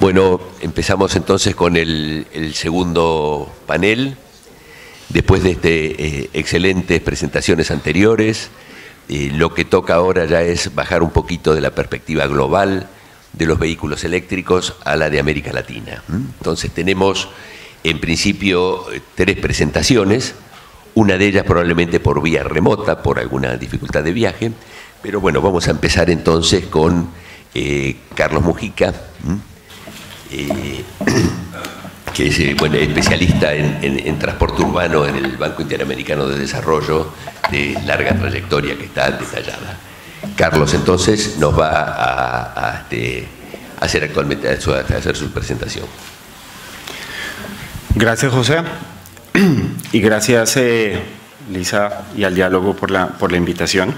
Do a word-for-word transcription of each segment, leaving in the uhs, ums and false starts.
Bueno, empezamos entonces con el, el segundo panel. Después de este, eh, excelentes presentaciones anteriores, eh, lo que toca ahora ya es bajar un poquito de la perspectiva global de los vehículos eléctricos a la de América Latina. Entonces tenemos en principio tres presentaciones, una de ellas probablemente por vía remota, por alguna dificultad de viaje, pero bueno, vamos a empezar entonces con eh, Carlos Mujica, eh, que es eh, bueno, especialista en, en, en transporte urbano en el Banco Interamericano de Desarrollo, de larga trayectoria que está detallada. Carlos entonces nos va a, a, este, a hacer actualmente a hacer su presentación. Gracias, José, y gracias eh, Lisa y al diálogo por la, por la invitación.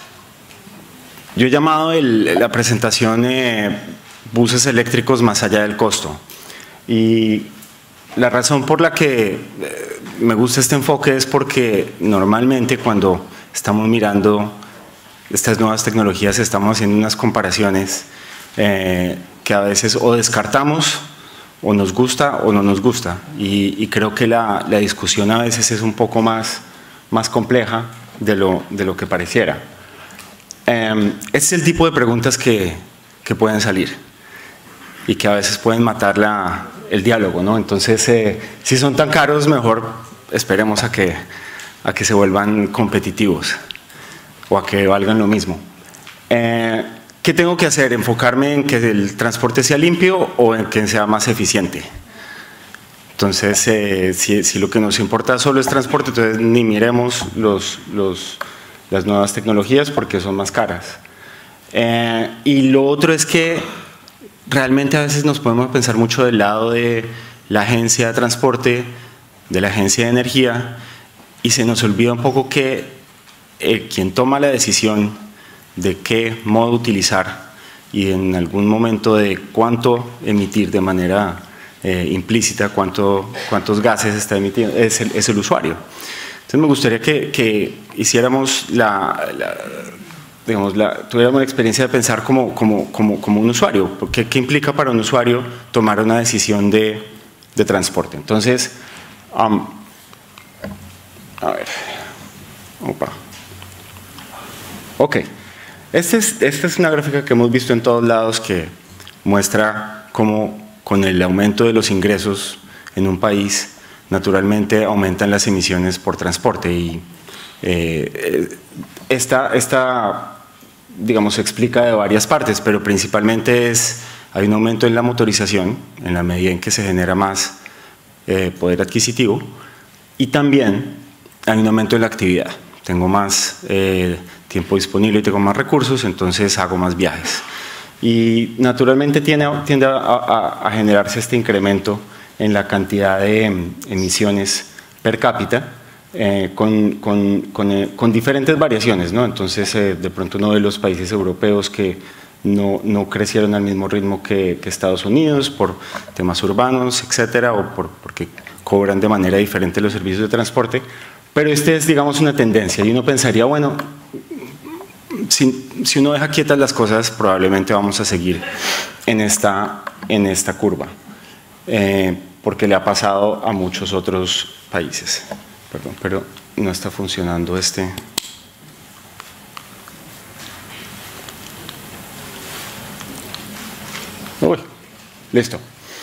Yo he llamado el, la presentación eh, buses eléctricos más allá del costo, y la razón por la que eh, me gusta este enfoque es porque normalmente cuando estamos mirando estas nuevas tecnologías estamos haciendo unas comparaciones eh, que a veces o descartamos o nos gusta o no nos gusta, y, y creo que la, la discusión a veces es un poco más, más compleja de lo, de lo que pareciera. Eh, este es el tipo de preguntas que, que pueden salir y que a veces pueden matar la, el diálogo, ¿no? Entonces, eh, si son tan caros, mejor esperemos a que, a que se vuelvan competitivos o a que valgan lo mismo. Eh, ¿Qué tengo que hacer? ¿Enfocarme en que el transporte sea limpio o en que sea más eficiente? Entonces, eh, si, si lo que nos importa solo es transporte, entonces ni miremos los, los, las nuevas tecnologías porque son más caras. Eh, y lo otro es que realmente a veces nos podemos pensar mucho del lado de la agencia de transporte, de la agencia de energía, y se nos olvida un poco que eh, quien toma la decisión de qué modo utilizar y en algún momento de cuánto emitir de manera eh, implícita, cuánto, cuántos gases está emitiendo, es el, es el usuario. Entonces me gustaría que, que hiciéramos la, la, digamos, la, tuviéramos la experiencia de pensar como, como, como, como un usuario, porque qué implica para un usuario tomar una decisión de, de transporte. Entonces, um, a ver, opa. Ok. Esta es, esta es una gráfica que hemos visto en todos lados que muestra cómo con el aumento de los ingresos en un país naturalmente aumentan las emisiones por transporte, y eh, esta, esta digamos se explica de varias partes, pero principalmente es hay un aumento en la motorización en la medida en que se genera más eh, poder adquisitivo, y también hay un aumento en la actividad. Tengo más eh, tiempo disponible y tengo más recursos, entonces hago más viajes. Y naturalmente tiende, tiende a, a, a generarse este incremento en la cantidad de emisiones per cápita, eh, con, con, con, eh, con diferentes variaciones, ¿no? Entonces, eh, de pronto uno de los países europeos que no, no crecieron al mismo ritmo que, que Estados Unidos por temas urbanos, etcétera, o por, porque cobran de manera diferente los servicios de transporte. Pero este es, digamos, una tendencia, y uno pensaría, bueno, si, si uno deja quietas las cosas, probablemente vamos a seguir en esta, en esta curva, eh, porque le ha pasado a muchos otros países. Perdón, pero no está funcionando este. Uy, listo.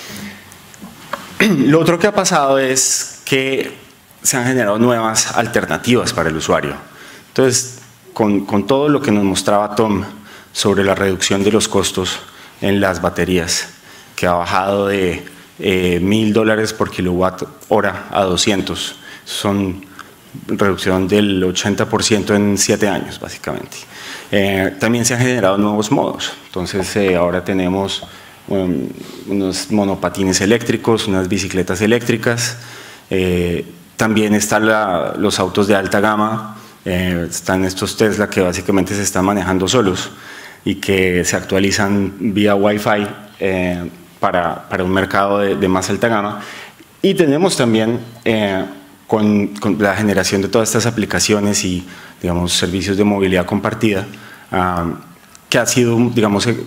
Lo otro que ha pasado es que se han generado nuevas alternativas para el usuario. Entonces, con, con todo lo que nos mostraba Tom sobre la reducción de los costos en las baterías, que ha bajado de eh, mil dólares por kilowatt hora a doscientos, son reducción del ochenta por ciento en siete años, básicamente. Eh, también se han generado nuevos modos. Entonces, eh, ahora tenemos um, unos monopatines eléctricos, unas bicicletas eléctricas. Eh, También están la, los autos de alta gama, eh, están estos Tesla que básicamente se están manejando solos y que se actualizan vía Wi-Fi eh, para, para un mercado de, de más alta gama. Y tenemos también eh, con, con la generación de todas estas aplicaciones y, digamos, servicios de movilidad compartida, uh, que ha sido, digamos,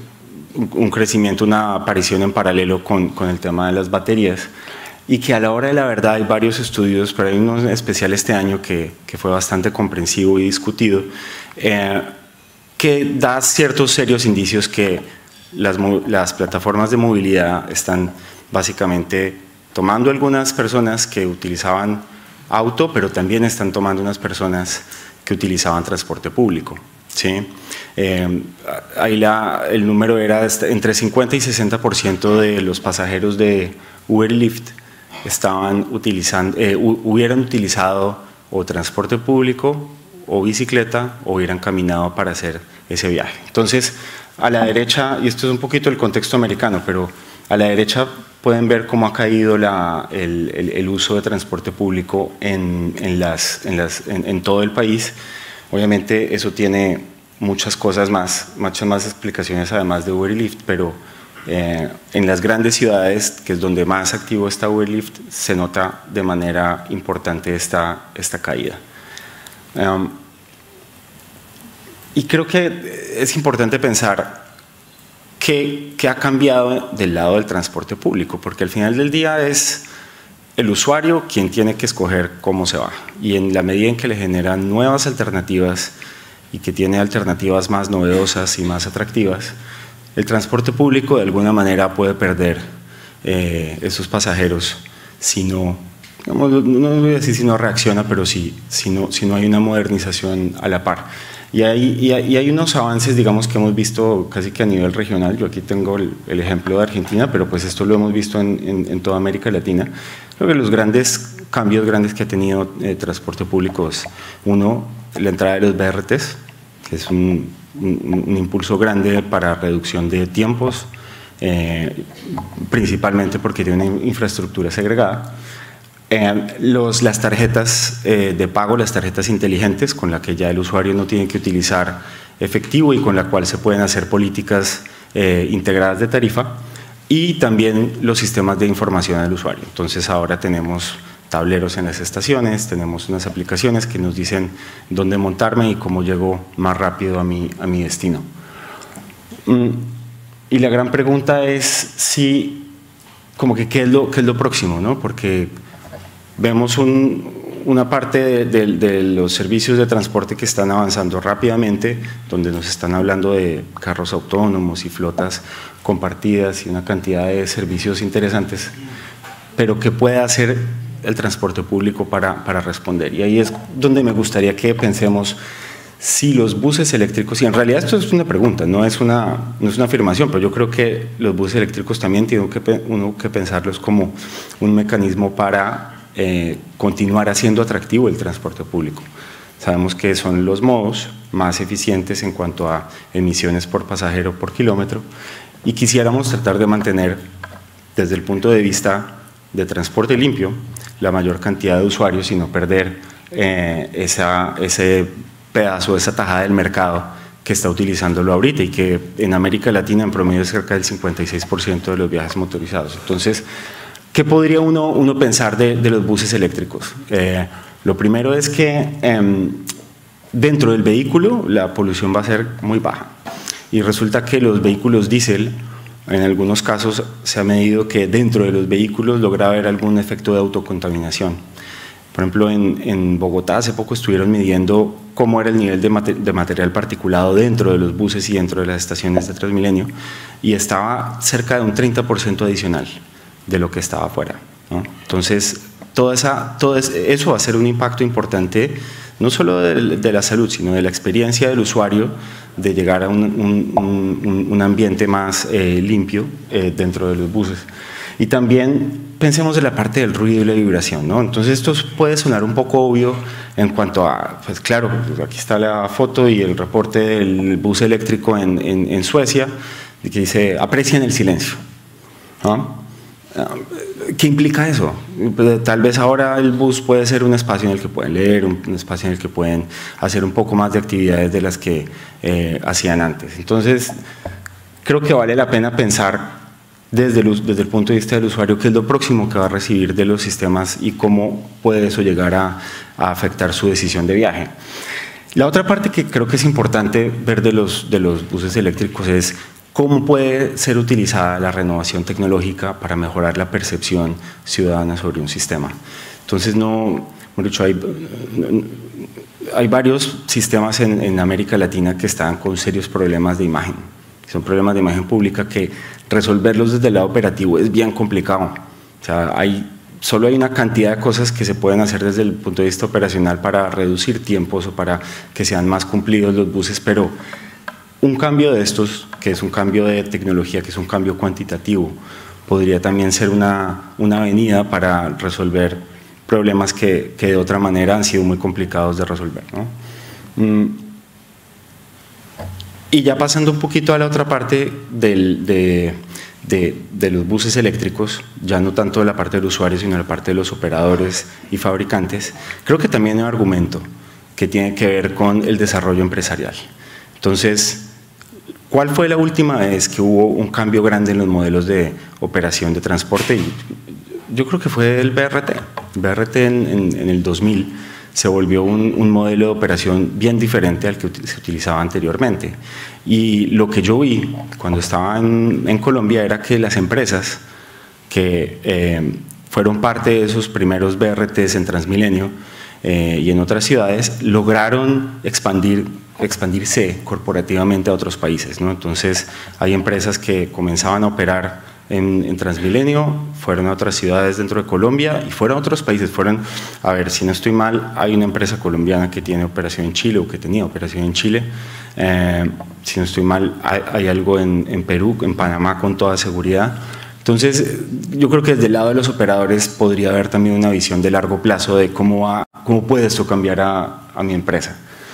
un crecimiento, una aparición en paralelo con, con el tema de las baterías, y que a la hora de la verdad hay varios estudios, pero hay uno en especial este año que, que fue bastante comprensivo y discutido, eh, que da ciertos serios indicios que las, las plataformas de movilidad están básicamente tomando algunas personas que utilizaban auto, pero también están tomando unas personas que utilizaban transporte público. ¿Sí? Eh, ahí la, el número era entre cincuenta y sesenta por ciento de los pasajeros de Uber y Lyft estaban utilizando, eh, hubieran utilizado o transporte público o bicicleta o hubieran caminado para hacer ese viaje. Entonces, a la derecha, y esto es un poquito el contexto americano, pero a la derecha pueden ver cómo ha caído la, el, el, el uso de transporte público en, en, las, en, las, en, en todo el país. Obviamente eso tiene muchas cosas más, muchas más explicaciones además de Uber y Lyft, pero eh, en las grandes ciudades, que es donde más activo está Uber y Lyft, se nota de manera importante esta, esta caída. Um, y creo que es importante pensar qué, qué ha cambiado del lado del transporte público, porque al final del día es el usuario quien tiene que escoger cómo se va, y en la medida en que le generan nuevas alternativas y que tiene alternativas más novedosas y más atractivas, el transporte público de alguna manera puede perder eh, esos pasajeros si no, digamos, no voy a decir si no reacciona, pero sí, si no, si no hay una modernización a la par. Y hay, y, hay, y hay unos avances, digamos, que hemos visto casi que a nivel regional. Yo aquí tengo el, el ejemplo de Argentina, pero pues esto lo hemos visto en, en, en toda América Latina. Creo que los grandes cambios grandes que ha tenido el eh, transporte público es, uno, la entrada de los B R Tes, que es un, un, un impulso grande para reducción de tiempos, eh, principalmente porque tiene una infraestructura segregada. Eh, los, las tarjetas eh, de pago, las tarjetas inteligentes, con la que ya el usuario no tiene que utilizar efectivo y con la cual se pueden hacer políticas eh, integradas de tarifa, y también los sistemas de información del usuario. Entonces ahora tenemos tableros en las estaciones, tenemos unas aplicaciones que nos dicen dónde montarme y cómo llego más rápido a mi, a mi destino. Mm, y la gran pregunta es si, como que qué es lo, qué es lo próximo, ¿no? Porque vemos un, una parte de, de, de los servicios de transporte que están avanzando rápidamente, donde nos están hablando de carros autónomos y flotas compartidas y una cantidad de servicios interesantes, pero ¿qué puede hacer el transporte público para, para responder? Y ahí es donde me gustaría que pensemos si los buses eléctricos, y en realidad esto es una pregunta, no es una, no es una afirmación, pero yo creo que los buses eléctricos también tienen que, uno que pensarlos como un mecanismo para Eh, continuar haciendo atractivo el transporte público. Sabemos que son los modos más eficientes en cuanto a emisiones por pasajero por kilómetro, y quisiéramos tratar de mantener desde el punto de vista de transporte limpio la mayor cantidad de usuarios y no perder eh, esa, ese pedazo, esa tajada del mercado que está utilizándolo ahorita, y que en América Latina en promedio es cerca del cincuenta y seis por ciento de los viajes motorizados. Entonces, ¿qué podría uno, uno pensar de, de los buses eléctricos? Eh, lo primero es que eh, dentro del vehículo la polución va a ser muy baja, y resulta que los vehículos diésel, en algunos casos se ha medido que dentro de los vehículos logra haber algún efecto de autocontaminación. Por ejemplo, en, en Bogotá hace poco estuvieron midiendo cómo era el nivel de, mater de material particulado dentro de los buses y dentro de las estaciones de Transmilenio, y estaba cerca de un treinta por ciento adicional de lo que estaba afuera, ¿no? Entonces, toda esa, todo eso va a ser un impacto importante, no solo de, de la salud, sino de la experiencia del usuario, de llegar a un, un, un, un ambiente más eh, limpio eh, dentro de los buses. Y también pensemos en la parte del ruido y la vibración, ¿no? Entonces, esto puede sonar un poco obvio en cuanto a, pues claro, aquí está la foto y el reporte del bus eléctrico en, en, en Suecia, que dice, aprecien el silencio, ¿no? ¿Qué implica eso? Tal vez ahora el bus puede ser un espacio en el que pueden leer, un, un espacio en el que pueden hacer un poco más de actividades de las que eh, hacían antes. Entonces, creo que vale la pena pensar desde el, desde el punto de vista del usuario qué es lo próximo que va a recibir de los sistemas y cómo puede eso llegar a, a afectar su decisión de viaje. La otra parte que creo que es importante ver de los, de los buses eléctricos es ¿cómo puede ser utilizada la renovación tecnológica para mejorar la percepción ciudadana sobre un sistema? Entonces, no, por dicho, hay, hay varios sistemas en, en América Latina que están con serios problemas de imagen. Son problemas de imagen pública que resolverlos desde el lado operativo es bien complicado. O sea, hay, solo hay una cantidad de cosas que se pueden hacer desde el punto de vista operacional para reducir tiempos o para que sean más cumplidos los buses, pero un cambio de estos, que es un cambio de tecnología, que es un cambio cuantitativo, podría también ser una, una avenida para resolver problemas que, que de otra manera han sido muy complicados de resolver, ¿no? Mm. Y ya pasando un poquito a la otra parte del, de, de, de los buses eléctricos, ya no tanto de la parte del usuario, sino de la parte de los operadores y fabricantes, creo que también hay un argumento que tiene que ver con el desarrollo empresarial. Entonces, ¿cuál fue la última vez que hubo un cambio grande en los modelos de operación de transporte? Y yo creo que fue el B R T. El B R T en, en, en el dos mil se volvió un, un modelo de operación bien diferente al que se utilizaba anteriormente. Y lo que yo vi cuando estaba en, en Colombia era que las empresas que eh, fueron parte de esos primeros B R Ts en Transmilenio eh, y en otras ciudades lograron expandir, expandirse corporativamente a otros países, ¿no? Entonces hay empresas que comenzaban a operar En, en Transmilenio, fueron a otras ciudades dentro de Colombia y fueron a otros países. Fueron, a ver, si no estoy mal, hay una empresa colombiana que tiene operación en Chile o que tenía operación en Chile. Eh, si no estoy mal, hay, hay algo en, en Perú, en Panamá con toda seguridad. Entonces, yo creo que desde el lado de los operadores podría haber también una visión de largo plazo de cómo, va, cómo puede esto cambiar a, a mi empresa.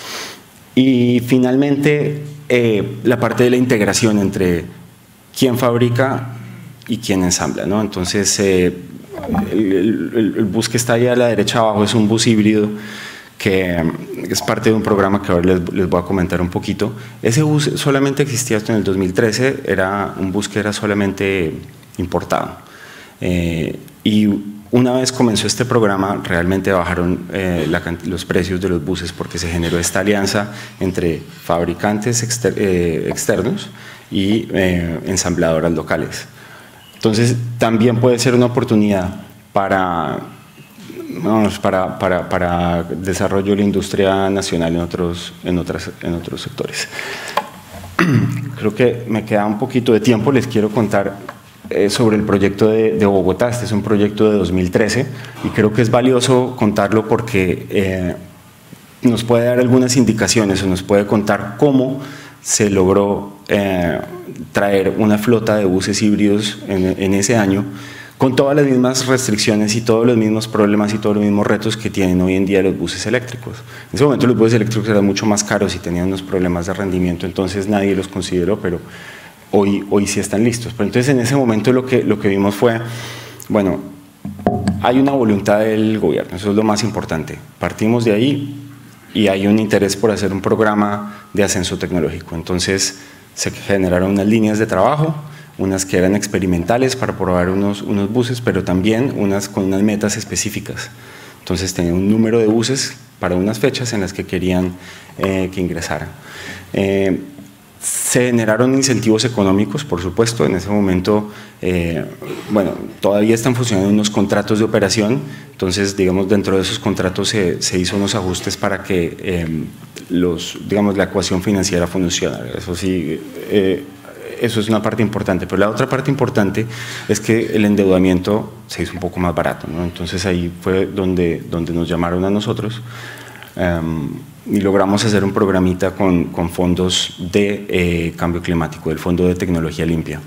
Y finalmente, eh, la parte de la integración entre quién fabrica y quién ensambla, ¿no? Entonces, eh, el, el, el bus que está ahí a la derecha abajo es un bus híbrido que es parte de un programa que ahora les, les voy a comentar un poquito. Ese bus solamente existía hasta en el dos mil trece, era un bus que era solamente importado. Eh, y una vez comenzó este programa, realmente bajaron eh, la, los precios de los buses porque se generó esta alianza entre fabricantes exter, eh, externos y eh, ensambladoras locales. Entonces, también puede ser una oportunidad para, vamos, para, para, para desarrollo de la industria nacional en otros, en otras, en otros sectores. Creo que me queda un poquito de tiempo, les quiero contar eh, sobre el proyecto de, de Bogotá. Este es un proyecto de dos mil trece y creo que es valioso contarlo porque eh, nos puede dar algunas indicaciones o nos puede contar cómo se logró eh, traer una flota de buses híbridos en, en ese año con todas las mismas restricciones y todos los mismos problemas y todos los mismos retos que tienen hoy en día los buses eléctricos. En ese momento los buses eléctricos eran mucho más caros y tenían unos problemas de rendimiento, entonces nadie los consideró, pero hoy, hoy sí están listos. Pero entonces en ese momento lo que, lo que vimos fue, bueno, hay una voluntad del gobierno, eso es lo más importante. Partimos de ahí y hay un interés por hacer un programa de ascenso tecnológico. Entonces se generaron unas líneas de trabajo, unas que eran experimentales para probar unos, unos buses, pero también unas con unas metas específicas. Entonces tenían un número de buses para unas fechas en las que querían eh, que ingresaran. Eh, Se generaron incentivos económicos, por supuesto. En ese momento, eh, bueno, todavía están funcionando unos contratos de operación, entonces, digamos, dentro de esos contratos se, se hizo unos ajustes para que eh, los, digamos, la ecuación financiera funcionara. Eso sí, eh, eso es una parte importante, pero la otra parte importante es que el endeudamiento se hizo un poco más barato, ¿no? Entonces ahí fue donde, donde nos llamaron a nosotros. Um, y logramos hacer un programita con, con fondos de eh, cambio climático, del Fondo de Tecnología Limpia.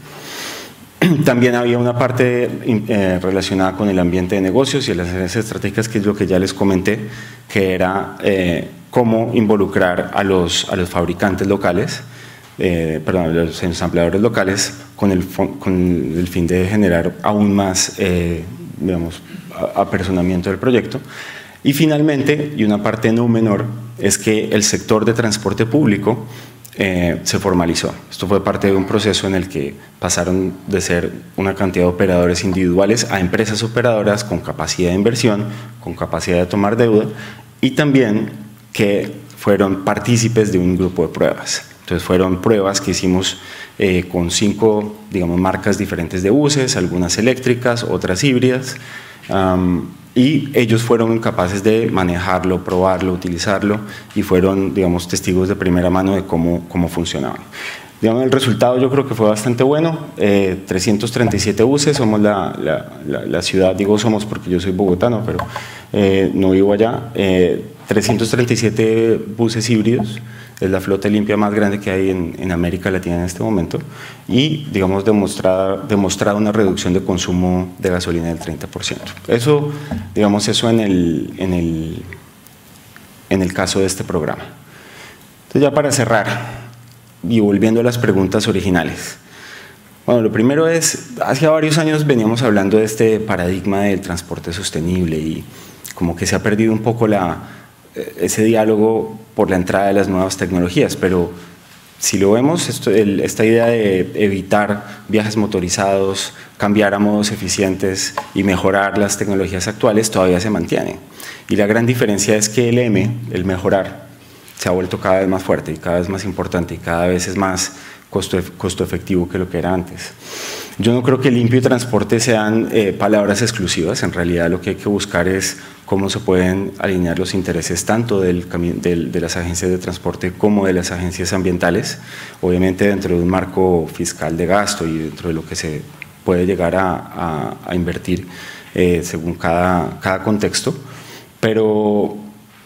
También había una parte eh, relacionada con el ambiente de negocios y las áreas estratégicas, que es lo que ya les comenté, que era eh, cómo involucrar a los, a los fabricantes locales, eh, perdón, a los ensambladores locales, con el, con el fin de generar aún más eh, digamos, apersonamiento del proyecto. Y finalmente, y una parte no menor, es que el sector de transporte público eh, se formalizó. Esto fue parte de un proceso en el que pasaron de ser una cantidad de operadores individuales a empresas operadoras con capacidad de inversión, con capacidad de tomar deuda y también que fueron partícipes de un grupo de pruebas. Entonces fueron pruebas que hicimos eh, con cinco, digamos, marcas diferentes de buses, algunas eléctricas, otras híbridas, um, y ellos fueron capaces de manejarlo, probarlo, utilizarlo, y fueron, digamos, testigos de primera mano de cómo, cómo funcionaban. Digamos, el resultado yo creo que fue bastante bueno, eh, trescientos treinta y siete buses, somos la, la, la, la ciudad, digo somos porque yo soy bogotano, pero eh, no vivo allá, eh, trescientos treinta y siete buses híbridos, es la flota limpia más grande que hay en, en América Latina en este momento, y digamos demostrada, demostrada una reducción de consumo de gasolina del treinta por ciento. Eso, digamos, eso en el, en el, en el caso de este programa. Entonces ya para cerrar, y volviendo a las preguntas originales. Bueno, lo primero es, hace varios años veníamos hablando de este paradigma del transporte sostenible y como que se ha perdido un poco la, ese diálogo por la entrada de las nuevas tecnologías, pero si lo vemos, esto, el, esta idea de evitar viajes motorizados, cambiar a modos eficientes y mejorar las tecnologías actuales todavía se mantiene. Y la gran diferencia es que el M, el mejorar, se ha vuelto cada vez más fuerte y cada vez más importante y cada vez es más costo, costo efectivo que lo que era antes. Yo no creo que limpio y transporte sean eh, palabras exclusivas, en realidad lo que hay que buscar es cómo se pueden alinear los intereses tanto del, del, de las agencias de transporte como de las agencias ambientales, obviamente dentro de un marco fiscal de gasto y dentro de lo que se puede llegar a, a, a invertir eh, según cada, cada contexto, pero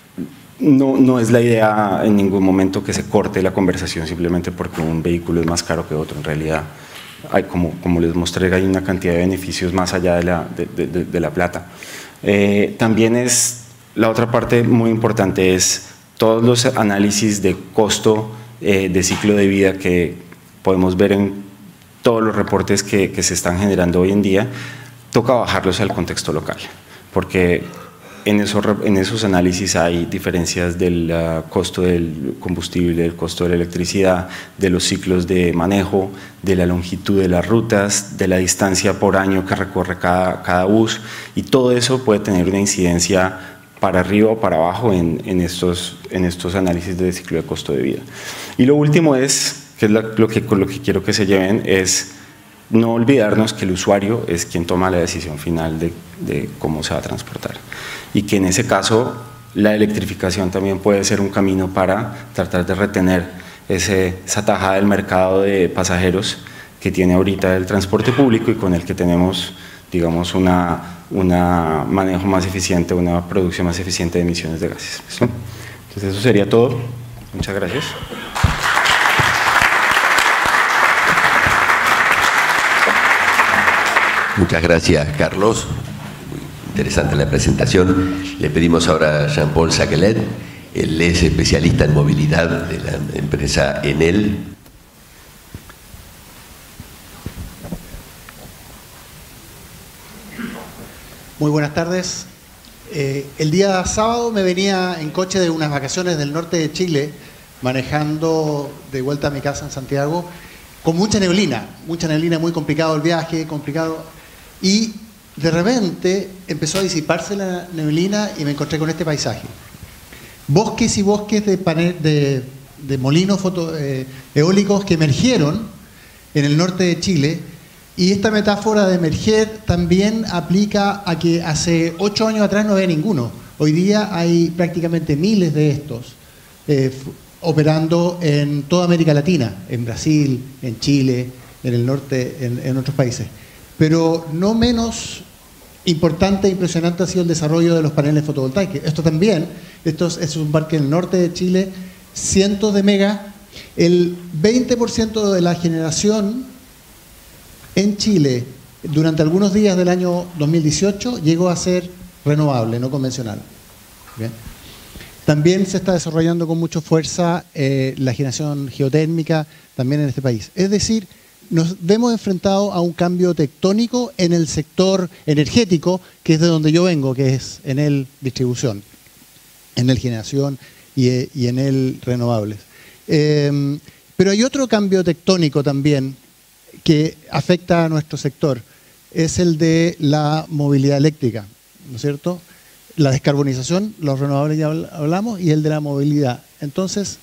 No, no es la idea en ningún momento que se corte la conversación simplemente porque un vehículo es más caro que otro. En realidad, hay, como, como les mostré, hay una cantidad de beneficios más allá de la, de, de, de la plata. Eh, también es, la otra parte muy importante es todos los análisis de costo eh, de ciclo de vida que podemos ver en todos los reportes que, que se están generando hoy en día, toca bajarlos al contexto local, porque En, eso, en esos análisis hay diferencias del uh, costo del combustible, del costo de la electricidad, de los ciclos de manejo, de la longitud de las rutas, de la distancia por año que recorre cada, cada bus, y todo eso puede tener una incidencia para arriba o para abajo en, en, estos, en estos análisis de ciclo de costo de vida. Y lo último es, que es la, lo, que, con lo que quiero que se lleven, es no olvidarnos que el usuario es quien toma la decisión final de, de cómo se va a transportar. Y que en ese caso la electrificación también puede ser un camino para tratar de retener ese, esa tajada del mercado de pasajeros que tiene ahorita el transporte público y con el que tenemos, digamos, una, una manejo más eficiente, una producción más eficiente de emisiones de gases. ¿Sí? Entonces eso sería todo. Muchas gracias. Muchas gracias, Carlos. Interesante la presentación. Le pedimos ahora a Jean-Paul Saquelet, él es especialista en movilidad de la empresa Enel. Muy buenas tardes. Eh, el día sábado me venía en coche de unas vacaciones del norte de Chile, manejando de vuelta a mi casa en Santiago, con mucha neblina, mucha neblina, muy complicado el viaje, complicado, y de repente empezó a disiparse la neblina y me encontré con este paisaje. Bosques y bosques de, panel, de, de molinos foto, eh, eólicos que emergieron en el norte de Chile, y esta metáfora de emerger también aplica a que hace ocho años atrás no había ninguno. Hoy día hay prácticamente miles de estos eh, operando en toda América Latina, en Brasil, en Chile, en el norte, en, en otros países. Pero no menos importante e impresionante ha sido el desarrollo de los paneles fotovoltaicos. Esto también, esto es un parque en el norte de Chile, cientos de megas. El veinte por ciento de la generación en Chile durante algunos días del año dos mil dieciocho llegó a ser renovable, no convencional. ¿Bien? También se está desarrollando con mucha fuerza eh, la generación geotérmica también en este país. Es decir, nos vemos enfrentados a un cambio tectónico en el sector energético, que es de donde yo vengo, que es Enel Distribución, Enel Generación y, y Enel Renovables. Eh, pero hay otro cambio tectónico también que afecta a nuestro sector, es el de la movilidad eléctrica, ¿no es cierto? La descarbonización, los renovables ya hablamos, y el de la movilidad. Entonces,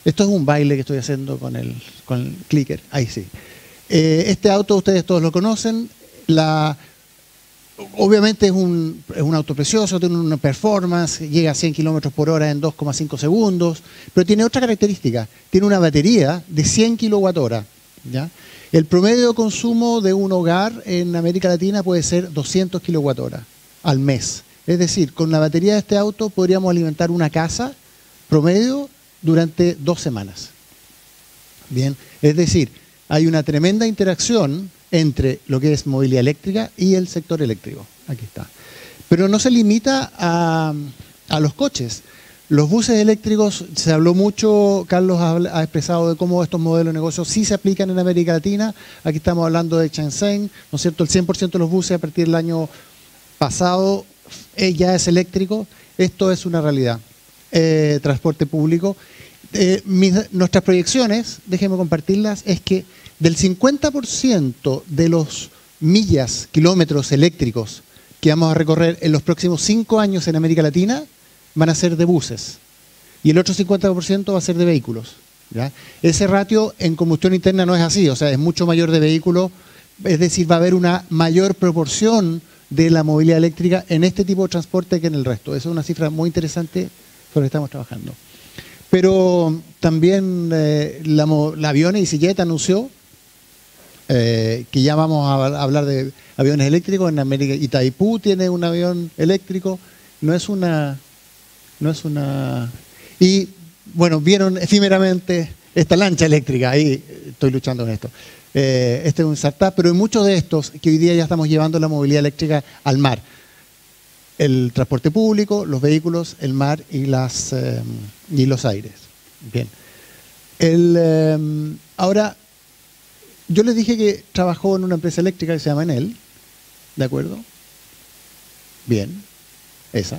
Esto es un baile que estoy haciendo con el, con el clicker. Ahí sí. Eh, este auto ustedes todos lo conocen. La, obviamente es un, es un auto precioso, tiene una performance, llega a cien kilómetros por hora en dos coma cinco segundos, pero tiene otra característica. Tiene una batería de cien kilowatt hora, ¿ya? El promedio de consumo de un hogar en América Latina puede ser doscientos kilowatt hora al mes. Es decir, con la batería de este auto podríamos alimentar una casa promedio durante dos semanas. Bien, es decir, hay una tremenda interacción entre lo que es movilidad eléctrica y el sector eléctrico. Aquí está. Pero no se limita a, a los coches. Los buses eléctricos, se habló mucho, Carlos ha, ha expresado de cómo estos modelos de negocio sí se aplican en América Latina. Aquí estamos hablando de Shenzhen, ¿no es cierto? El cien por ciento de los buses a partir del año pasado eh, ya es eléctrico. Esto es una realidad. Eh, transporte público. Eh, mis, nuestras proyecciones, déjenme compartirlas, es que del cincuenta por ciento de los millas, kilómetros eléctricos que vamos a recorrer en los próximos cinco años en América Latina van a ser de buses. Y el otro cincuenta por ciento va a ser de vehículos, ¿ya? Ese ratio en combustión interna no es así, o sea, es mucho mayor de vehículos, es decir, va a haber una mayor proporción de la movilidad eléctrica en este tipo de transporte que en el resto. Esa es una cifra muy interesante con la que estamos trabajando. Pero también eh, la, la avión EasyJet anunció eh, que ya vamos a hablar de aviones eléctricos en América. Itaipú tiene un avión eléctrico, no es una... No es una... Y bueno, vieron efímeramente esta lancha eléctrica, ahí estoy luchando con esto. Eh, este es un startup, pero hay muchos de estos que hoy día ya estamos llevando la movilidad eléctrica al mar. El transporte público, los vehículos, el mar y, las, eh, y los aires. Bien. El, eh, ahora, yo les dije que trabajó en una empresa eléctrica que se llama Enel, ¿de acuerdo? Bien, esa.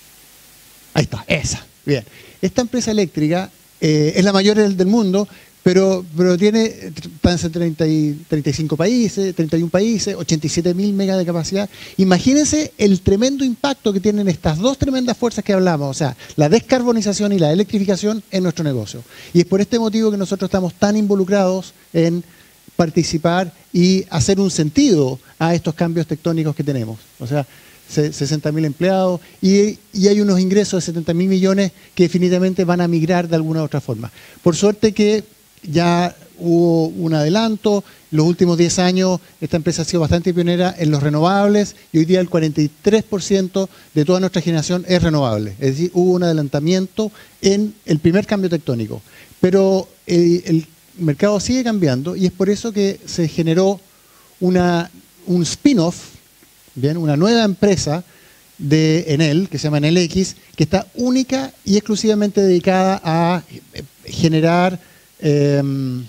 Ahí está, esa. Bien. Esta empresa eléctrica eh, es la mayor del, del mundo, pero, pero tiene, está en treinta y, treinta y cinco países, treinta y uno países, ochenta y siete mil megas de capacidad. Imagínense el tremendo impacto que tienen estas dos tremendas fuerzas que hablamos, o sea, la descarbonización y la electrificación en nuestro negocio. Y es por este motivo que nosotros estamos tan involucrados en participar y hacer un sentido a estos cambios tectónicos que tenemos. O sea, sesenta mil empleados y, y hay unos ingresos de setenta mil millones que definitivamente van a migrar de alguna u otra forma. Por suerte que ya hubo un adelanto, los últimos diez años esta empresa ha sido bastante pionera en los renovables y hoy día el cuarenta y tres por ciento de toda nuestra generación es renovable. Es decir, hubo un adelantamiento en el primer cambio tectónico. Pero el, el mercado sigue cambiando y es por eso que se generó una, un spin-off, bien, una nueva empresa de Enel, que se llama Enel X, que está única y exclusivamente dedicada a generar eh,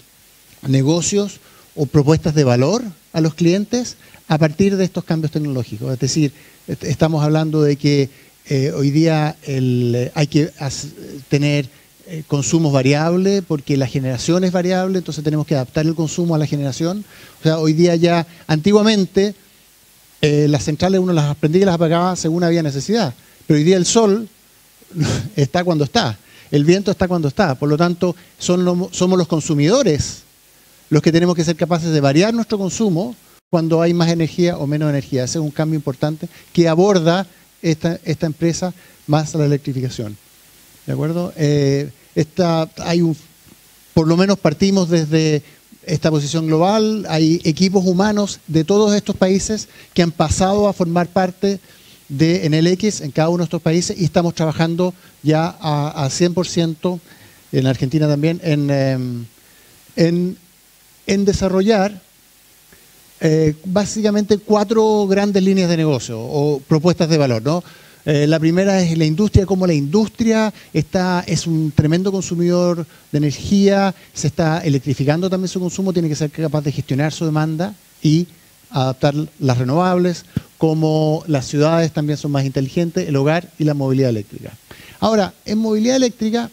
negocios o propuestas de valor a los clientes a partir de estos cambios tecnológicos. Es decir, estamos hablando de que eh, hoy día el, hay que tener eh, consumos variables porque la generación es variable, entonces tenemos que adaptar el consumo a la generación. O sea, hoy día ya, antiguamente, Eh, las centrales uno las prendía y las apagaba según había necesidad. Pero hoy día el sol está cuando está, el viento está cuando está. Por lo tanto, son lo, somos los consumidores los que tenemos que ser capaces de variar nuestro consumo cuando hay más energía o menos energía. Ese es un cambio importante que aborda esta, esta empresa más la electrificación. ¿De acuerdo? Eh, esta, hay un, por lo menos partimos desde esta posición global, hay equipos humanos de todos estos países que han pasado a formar parte de Enel X en cada uno de estos países y estamos trabajando ya a, a cien por ciento en Argentina también en, en, en desarrollar eh, básicamente cuatro grandes líneas de negocio o propuestas de valor, ¿no? Eh, la primera es la industria, como la industria está, es un tremendo consumidor de energía, se está electrificando también su consumo, tiene que ser capaz de gestionar su demanda y adaptar las renovables, como las ciudades también son más inteligentes, el hogar y la movilidad eléctrica. Ahora, en movilidad eléctrica,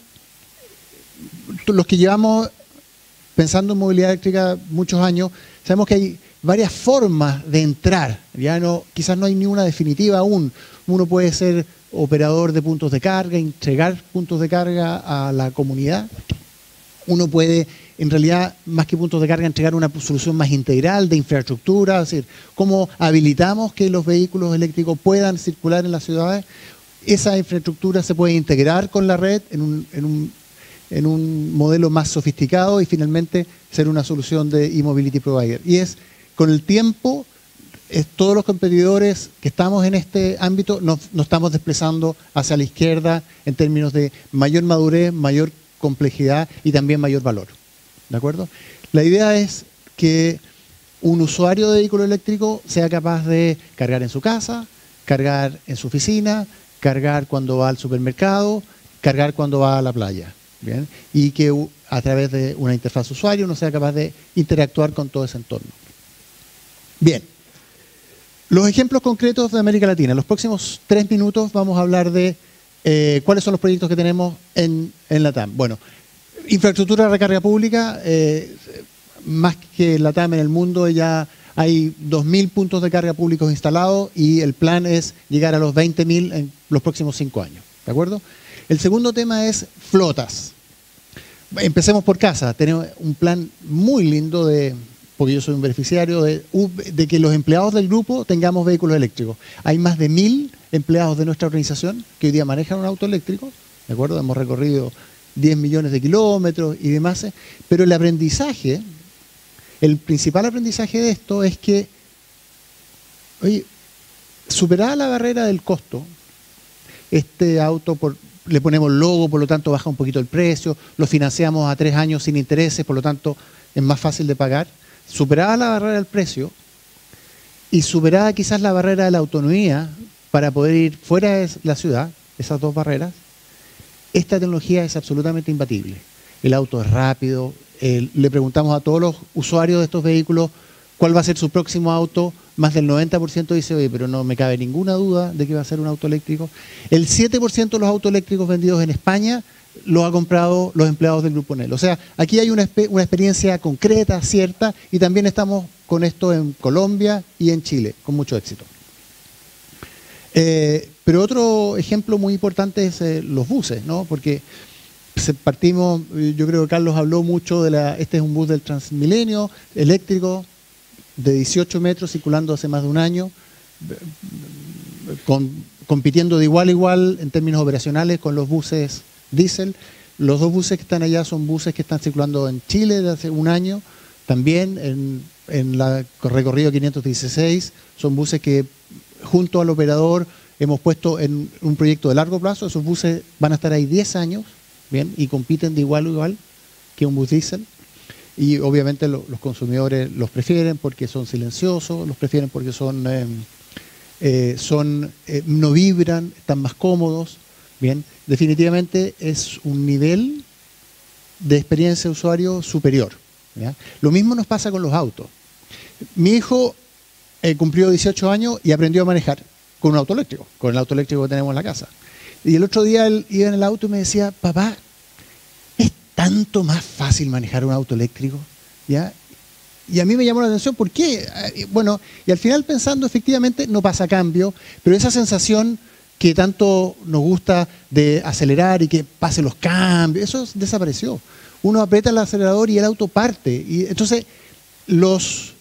los que llevamos pensando en movilidad eléctrica muchos años, sabemos que hay varias formas de entrar, ya no, quizás no hay ni una definitiva aún. Uno puede ser operador de puntos de carga, entregar puntos de carga a la comunidad, uno puede, en realidad, más que puntos de carga, entregar una solución más integral de infraestructura, es decir, cómo habilitamos que los vehículos eléctricos puedan circular en las ciudades. Esa infraestructura se puede integrar con la red en un, en un, en un modelo más sofisticado y finalmente ser una solución de e-mobility provider. Y es, con el tiempo, es, todos los competidores que estamos en este ámbito nos, nos estamos desplazando hacia la izquierda en términos de mayor madurez, mayor complejidad y también mayor valor. ¿De acuerdo? La idea es que un usuario de vehículo eléctrico sea capaz de cargar en su casa, cargar en su oficina, cargar cuando va al supermercado, cargar cuando va a la playa. ¿Bien? Y que a través de una interfaz usuario uno sea capaz de interactuar con todo ese entorno. Bien. Los ejemplos concretos de América Latina. En los próximos tres minutos vamos a hablar de eh, cuáles son los proyectos que tenemos en, en LATAM. Bueno, infraestructura de recarga pública, eh, más que LATAM en el mundo ya hay dos mil puntos de carga públicos instalados y el plan es llegar a los veinte mil en los próximos cinco años. ¿De acuerdo? El segundo tema es flotas. Empecemos por casa. Tenemos un plan muy lindo de... porque yo soy un beneficiario, de, de que los empleados del grupo tengamos vehículos eléctricos. Hay más de mil empleados de nuestra organización que hoy día manejan un auto eléctrico, ¿de acuerdo? Hemos recorrido diez millones de kilómetros y demás, pero el aprendizaje, el principal aprendizaje de esto es que, oye, superada la barrera del costo, este auto, por, le ponemos logo, por lo tanto baja un poquito el precio, lo financiamos a tres años sin intereses, por lo tanto es más fácil de pagar. Superada la barrera del precio y superada quizás la barrera de la autonomía para poder ir fuera de la ciudad, esas dos barreras, esta tecnología es absolutamente imbatible. El auto es rápido, eh, le preguntamos a todos los usuarios de estos vehículos cuál va a ser su próximo auto, más del noventa por ciento dice, oye, pero no me cabe ninguna duda de que va a ser un auto eléctrico. El siete por ciento de los autos eléctricos vendidos en España lo ha comprado los empleados del Grupo Enel. O sea, aquí hay una, una experiencia concreta, cierta, y también estamos con esto en Colombia y en Chile, con mucho éxito. Eh, pero otro ejemplo muy importante es eh, los buses, ¿no? Porque partimos, yo creo que Carlos habló mucho de la, este es un bus del Transmilenio, eléctrico, de dieciocho metros, circulando hace más de un año, con, compitiendo de igual a igual en términos operacionales con los buses diésel. Los dos buses que están allá son buses que están circulando en Chile desde hace un año, también en, en la recorrido quinientos dieciséis, son buses que junto al operador hemos puesto en un proyecto de largo plazo. Esos buses van a estar ahí diez años, bien, y compiten de igual a igual que un bus diésel. Y obviamente lo, los consumidores los prefieren porque son silenciosos, los prefieren porque son, eh, eh, son eh, no vibran, están más cómodos. Bien, definitivamente es un nivel de experiencia de usuario superior. ¿Ya? Lo mismo nos pasa con los autos. Mi hijo eh, cumplió dieciocho años y aprendió a manejar con un auto eléctrico, con el auto eléctrico que tenemos en la casa. Y el otro día él iba en el auto y me decía, papá, es tanto más fácil manejar un auto eléctrico. ¿Ya? Y a mí me llamó la atención, ¿por qué? Bueno, y al final pensando, efectivamente, no pasa cambio, pero esa sensación que tanto nos gusta de acelerar y que pase los cambios, eso desapareció. Uno aprieta el acelerador y el auto parte. Y entonces, los,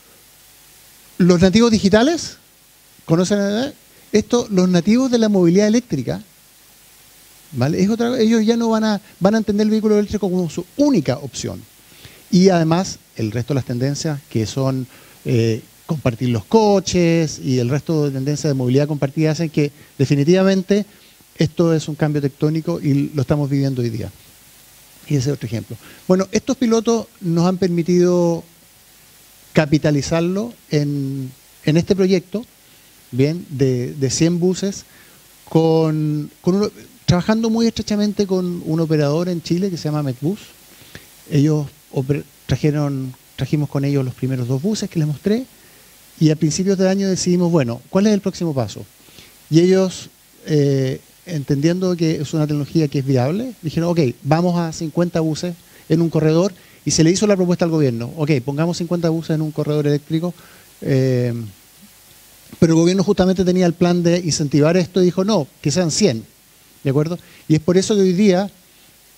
los nativos digitales, ¿conocen esto? Los nativos de la movilidad eléctrica, ¿vale? Es otra, ellos ya no van a, van a entender el vehículo eléctrico como su única opción. Y además, el resto de las tendencias que son eh, compartir los coches y el resto de tendencias de movilidad compartida hacen que definitivamente esto es un cambio tectónico y lo estamos viviendo hoy día. Y ese es otro ejemplo. Bueno, estos pilotos nos han permitido capitalizarlo en, en este proyecto, bien, de, de cien buses, con, con uno, trabajando muy estrechamente con un operador en Chile que se llama Medbus. Ellos trajeron, trajimos con ellos los primeros dos buses que les mostré y a principios de año decidimos, bueno, ¿cuál es el próximo paso? Y ellos, eh, entendiendo que es una tecnología que es viable, dijeron, ok, vamos a cincuenta buses en un corredor y se le hizo la propuesta al gobierno, ok, pongamos cincuenta buses en un corredor eléctrico, eh, pero el gobierno justamente tenía el plan de incentivar esto y dijo, no, que sean cien, ¿de acuerdo? Y es por eso que hoy día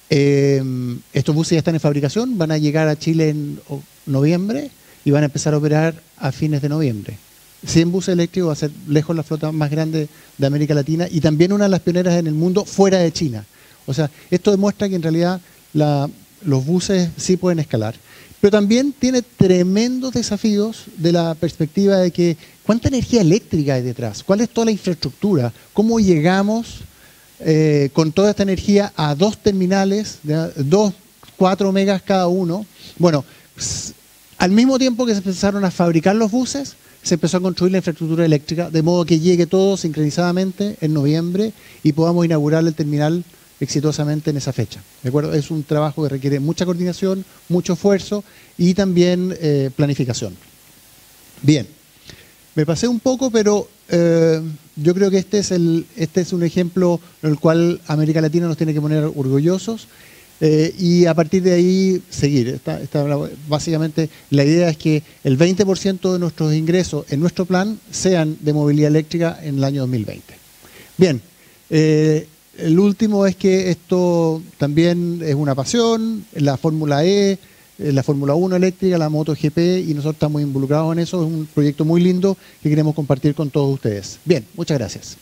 Eh, estos buses ya están en fabricación, van a llegar a Chile en noviembre y van a empezar a operar a fines de noviembre. cien buses eléctricos va a ser lejos la flota más grande de América Latina y también una de las pioneras en el mundo fuera de China. O sea, esto demuestra que en realidad la, los buses sí pueden escalar. Pero también tiene tremendos desafíos de la perspectiva de que cuánta energía eléctrica hay detrás, cuál es toda la infraestructura, cómo llegamos eh, con toda esta energía a dos terminales, de dos, cuatro megas cada uno. Bueno, al mismo tiempo que se empezaron a fabricar los buses, se empezó a construir la infraestructura eléctrica, de modo que llegue todo sincronizadamente en noviembre y podamos inaugurar el terminal exitosamente en esa fecha. ¿De acuerdo? Es un trabajo que requiere mucha coordinación, mucho esfuerzo y también eh, planificación. Bien, me pasé un poco, pero eh, yo creo que este es, el, este es un ejemplo en el cual América Latina nos tiene que poner orgullosos eh, y a partir de ahí seguir. Esta, esta, básicamente la idea es que el veinte por ciento de nuestros ingresos en nuestro plan sean de movilidad eléctrica en el año dos mil veinte. Bien, eh, el último es que esto también es una pasión, la Fórmula E, la Fórmula uno eléctrica, la MotoGP, y nosotros estamos involucrados en eso. Es un proyecto muy lindo que queremos compartir con todos ustedes. Bien, muchas gracias.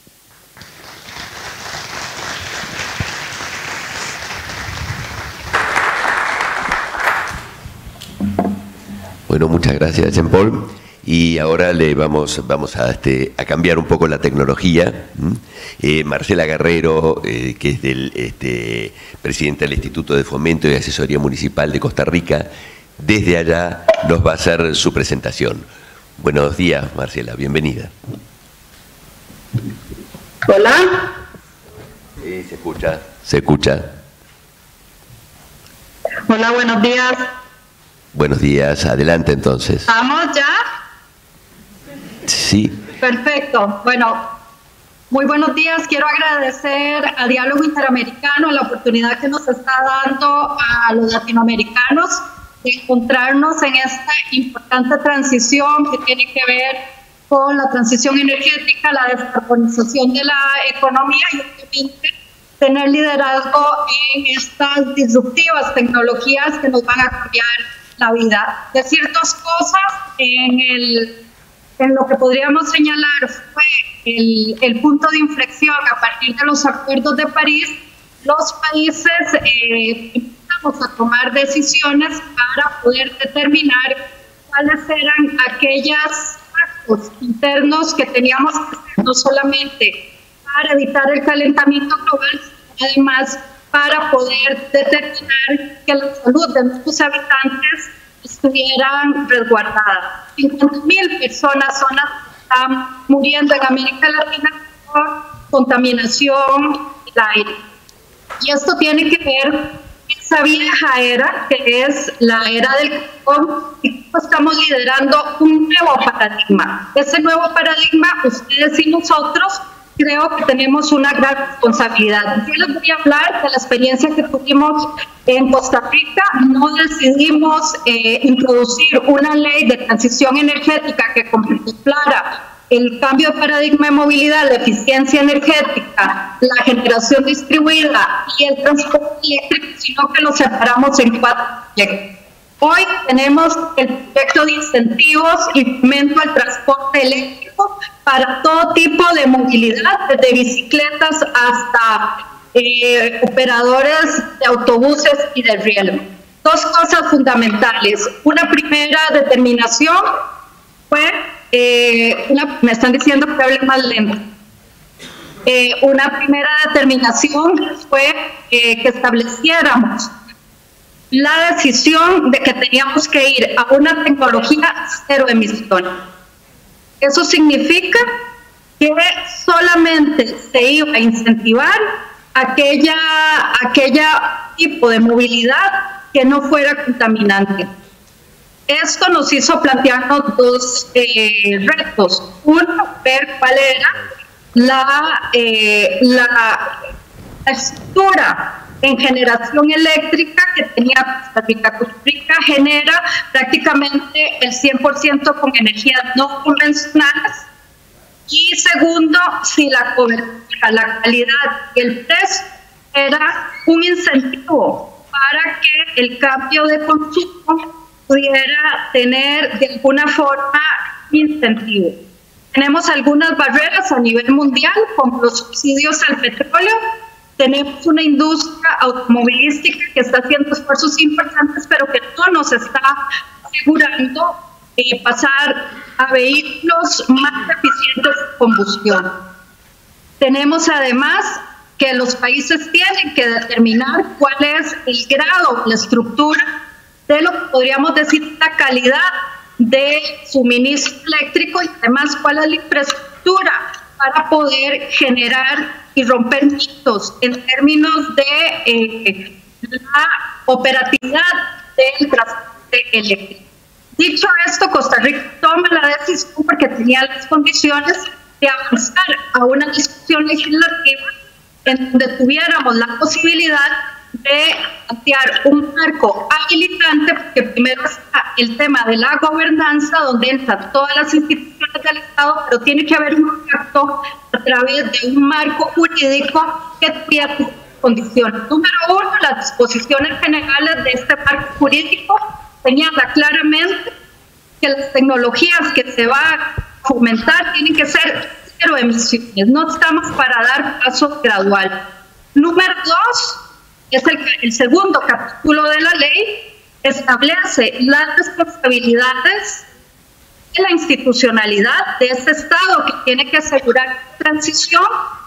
Bueno, muchas gracias, Jean-Paul. Y ahora le vamos, vamos a, este, a cambiar un poco la tecnología. Eh, Marcela Guerrero, eh, que es del este, presidente del Instituto de Fomento y Asesoría Municipal de Costa Rica, desde allá nos va a hacer su presentación. Buenos días, Marcela, bienvenida. Hola. Sí, se escucha. Se escucha. Hola, buenos días. Buenos días, adelante entonces. ¿Vamos ya? Sí. Perfecto. Bueno, muy buenos días. Quiero agradecer a Diálogo Interamericano la oportunidad que nos está dando a los latinoamericanos de encontrarnos en esta importante transición que tiene que ver con la transición energética, la descarbonización de la economía y obviamente tener liderazgo en estas disruptivas tecnologías que nos van a cambiar la vida. Decir dos cosas en el En lo que podríamos señalar fue el, el punto de inflexión a partir de los acuerdos de París. Los países eh, empezamos a tomar decisiones para poder determinar cuáles eran aquellos actos internos que teníamos que hacer, no solamente para evitar el calentamiento global, sino además para poder determinar que la salud de nuestros habitantes estuvieran resguardadas. cincuenta mil personas son las que están muriendo en América Latina por contaminación del aire. Y esto tiene que ver con esa vieja era, que es la era del carbón, y estamos liderando un nuevo paradigma. Ese nuevo paradigma, ustedes y nosotros, creo que tenemos una gran responsabilidad. Yo les voy a hablar de la experiencia que tuvimos en Costa Rica. No decidimos eh, introducir una ley de transición energética que contemplara el cambio de paradigma de movilidad, la eficiencia energética, la generación distribuida y el transporte eléctrico, sino que lo separamos en cuatro proyectos. Hoy tenemos el proyecto de incentivos y fomento al transporte eléctrico para todo tipo de movilidad, desde bicicletas hasta eh, operadores de autobuses y de riel. Dos cosas fundamentales. Una primera determinación fue, eh, una, me están diciendo que hable más lento. Eh, una primera determinación fue eh, que estableciéramos la decisión de que teníamos que ir a una tecnología cero emisión. Eso significa que solamente se iba a incentivar aquella, aquella tipo de movilidad que no fuera contaminante. Esto nos hizo plantearnos dos eh, retos. Uno, ver cuál era la, eh, la, la estructura en generación eléctrica que tenía Costa Rica. Costa Rica genera prácticamente el cien por ciento con energías no convencionales. Y segundo, si la cobertura, la calidad y el precio era un incentivo para que el cambio de consumo pudiera tener de alguna forma incentivo. Tenemos algunas barreras a nivel mundial, como los subsidios al petróleo. Tenemos una industria automovilística que está haciendo esfuerzos importantes, pero que no nos está asegurando eh, pasar a vehículos más eficientes de combustión. Tenemos además que los países tienen que determinar cuál es el grado, la estructura de lo que podríamos decir la calidad de suministro eléctrico y además cuál es la infraestructura para poder generar y romper mitos en términos de eh, la operatividad del transporte eléctrico. Dicho esto, Costa Rica toma la decisión porque tenía las condiciones de avanzar a una discusión legislativa en donde tuviéramos la posibilidad de plantear un marco habilitante, porque primero está el tema de la gobernanza, donde entran todas las instituciones del Estado, pero tiene que haber un pacto a través de un marco jurídico que tuviera condiciones. Número uno, las disposiciones generales de este marco jurídico señala claramente que las tecnologías que se va a fomentar tienen que ser cero emisiones, no estamos para dar pasos graduales. Número dos, es el, el segundo capítulo de la ley, establece las responsabilidades de la institucionalidad de este Estado que tiene que asegurar la transición,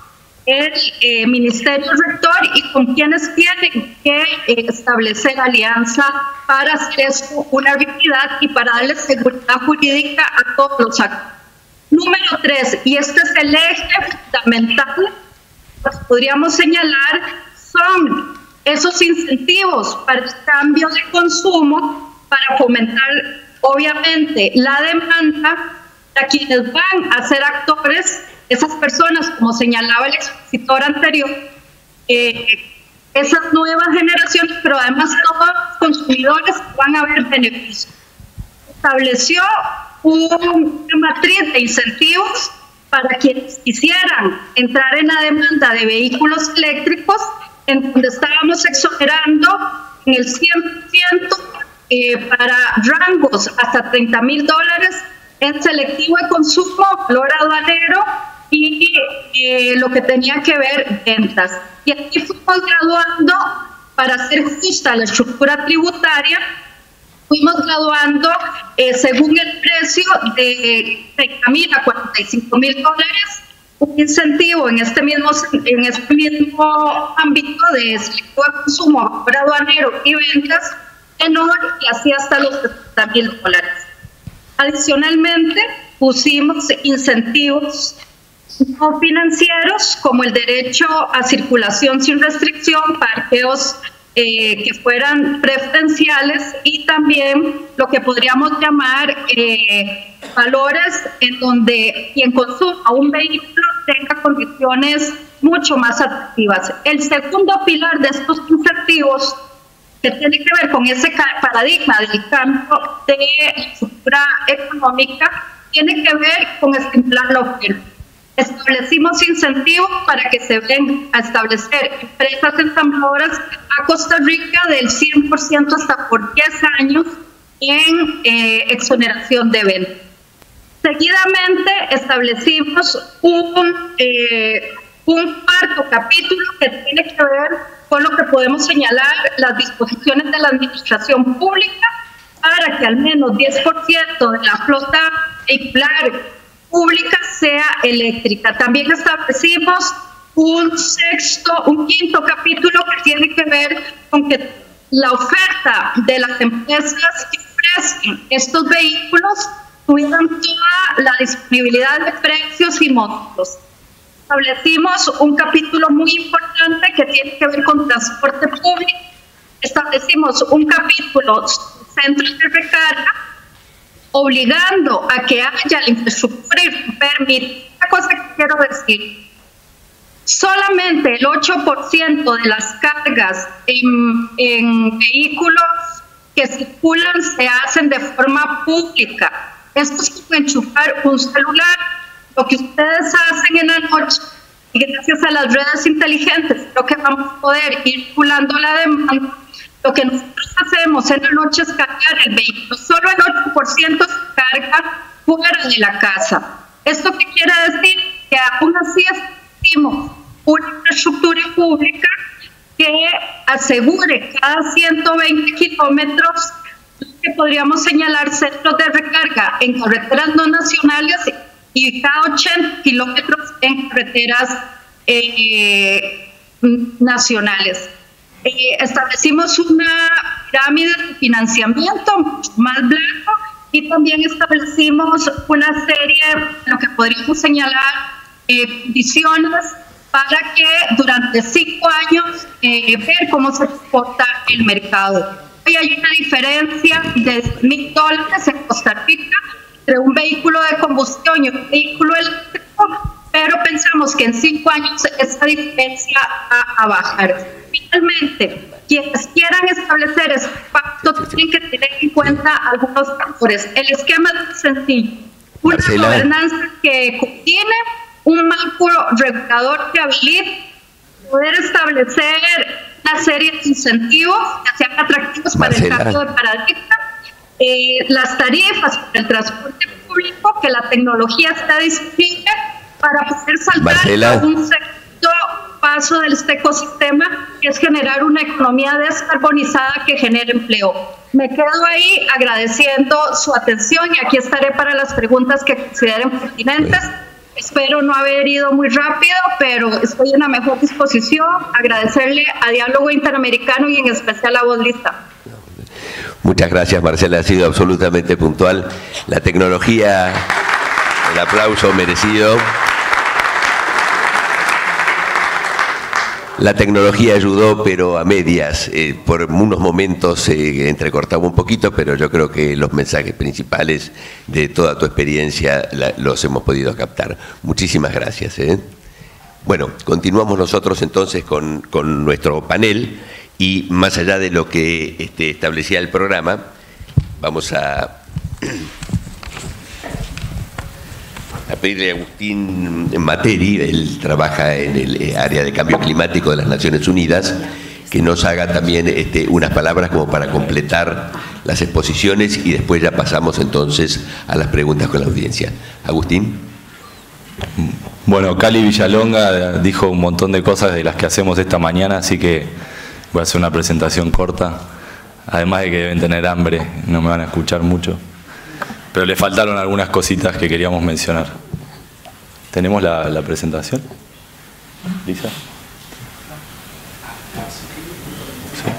el eh, Ministerio Rector y con quienes tienen que eh, establecer alianza para hacer esto una realidad y para darle seguridad jurídica a todos los actores. Número tres, y este es el eje fundamental, pues podríamos señalar, son esos incentivos para el cambio de consumo, para fomentar obviamente la demanda a quienes van a ser actores, esas personas, como señalaba el expositor anterior, eh, esas nuevas generaciones, pero además todos los consumidores van a ver beneficios. Estableció una matriz de incentivos para quienes quisieran entrar en la demanda de vehículos eléctricos, en donde estábamos exonerando en el cien por ciento eh, para rangos hasta treinta mil dólares en selectivo de consumo, valor aduanero y eh, lo que tenía que ver ventas. Y aquí fuimos graduando para hacer justa la estructura tributaria. Fuimos graduando eh, según el precio de treinta mil a cuarenta y cinco mil dólares, un incentivo en este mismo en este mismo ámbito de selectivo de consumo, aduanero y ventas menor, y así hasta los setenta mil dólares. Adicionalmente, pusimos incentivos no financieros como el derecho a circulación sin restricción, parqueos Eh, que fueran preferenciales y también lo que podríamos llamar eh, valores en donde quien consuma un vehículo tenga condiciones mucho más atractivas. El segundo pilar de estos incentivos, que tiene que ver con ese paradigma del cambio de la estructura económica, tiene que ver con estimular la oferta. Establecimos incentivos para que se vengan a establecer empresas ensambladoras a Costa Rica del cien por ciento hasta por diez años en eh, exoneración de ventas. Seguidamente establecimos un, eh, un cuarto capítulo que tiene que ver con lo que podemos señalar las disposiciones de la administración pública para que al menos diez por ciento de la flota vehicular pública sea eléctrica. También establecimos un sexto, un quinto capítulo que tiene que ver con que la oferta de las empresas que ofrecen estos vehículos tuvieran toda la disponibilidad de precios y montos. Establecimos un capítulo muy importante que tiene que ver con transporte público. Establecimos un capítulo centros de recarga, obligando a que haya la infraestructura y permitir. Una cosa que quiero decir, solamente el ocho por ciento de las cargas en, en vehículos que circulan se hacen de forma pública. Esto es como enchufar un celular. Lo que ustedes hacen en la noche Y gracias a las redes inteligentes, creo que vamos a poder ir regulando la demanda. Lo que nosotros hacemos en la noche es cargar el vehículo. Solo el ocho por ciento se carga fuera de la casa. ¿Esto qué quiere decir? Que aún así establecimos una infraestructura pública que asegure cada ciento veinte kilómetros que podríamos señalar centros de recarga en carreteras no nacionales y cada ochenta kilómetros en carreteras eh, nacionales. Eh, establecimos una pirámide de financiamiento mucho más blanco y también establecimos una serie, lo que podríamos señalar, eh, condiciones para que durante cinco años eh, ver cómo se comporta el mercado. Hoy hay una diferencia de mil dólares en Costa Rica entre un vehículo de combustión y un vehículo eléctrico, pero pensamos que en cinco años esa diferencia va a bajar. Finalmente, quienes quieran establecer ese pacto tienen que tener en cuenta algunos factores. El esquema es sencillo. Una Marcela. Gobernanza que contiene un marco regulador que habilite poder establecer una serie de incentivos que sean atractivos para Marcela. el cambio de paradigma, eh, las tarifas para el transporte público, que la tecnología esté disponible para poder saltar Marcela. a un segundo paso de este ecosistema, que es generar una economía descarbonizada que genere empleo. Me quedo ahí agradeciendo su atención y aquí estaré para las preguntas que consideren pertinentes. Espero no haber ido muy rápido, pero estoy en la mejor disposición. Agradecerle a Diálogo Interamericano y en especial a Voz Lista. Muchas gracias, Marcela, ha sido absolutamente puntual. La tecnología, el aplauso merecido. La tecnología ayudó, pero a medias. Eh, por unos momentos se eh, entrecortaba un poquito, pero yo creo que los mensajes principales de toda tu experiencia la, los hemos podido captar. Muchísimas gracias. ¿eh? Bueno, continuamos nosotros entonces con, con nuestro panel y más allá de lo que este, establecía el programa, vamos a... a pedirle a Agustín Materi, él trabaja en el área de cambio climático de las Naciones Unidas, que nos haga también este, unas palabras como para completar las exposiciones y después ya pasamos entonces a las preguntas con la audiencia. Agustín. Bueno, Cali Villalonga dijo un montón de cosas de las que hacemos esta mañana, así que voy a hacer una presentación corta, además de que deben tener hambre, no me van a escuchar mucho. Pero le faltaron algunas cositas que queríamos mencionar. ¿Tenemos la, la presentación? ¿Lisa? Sí.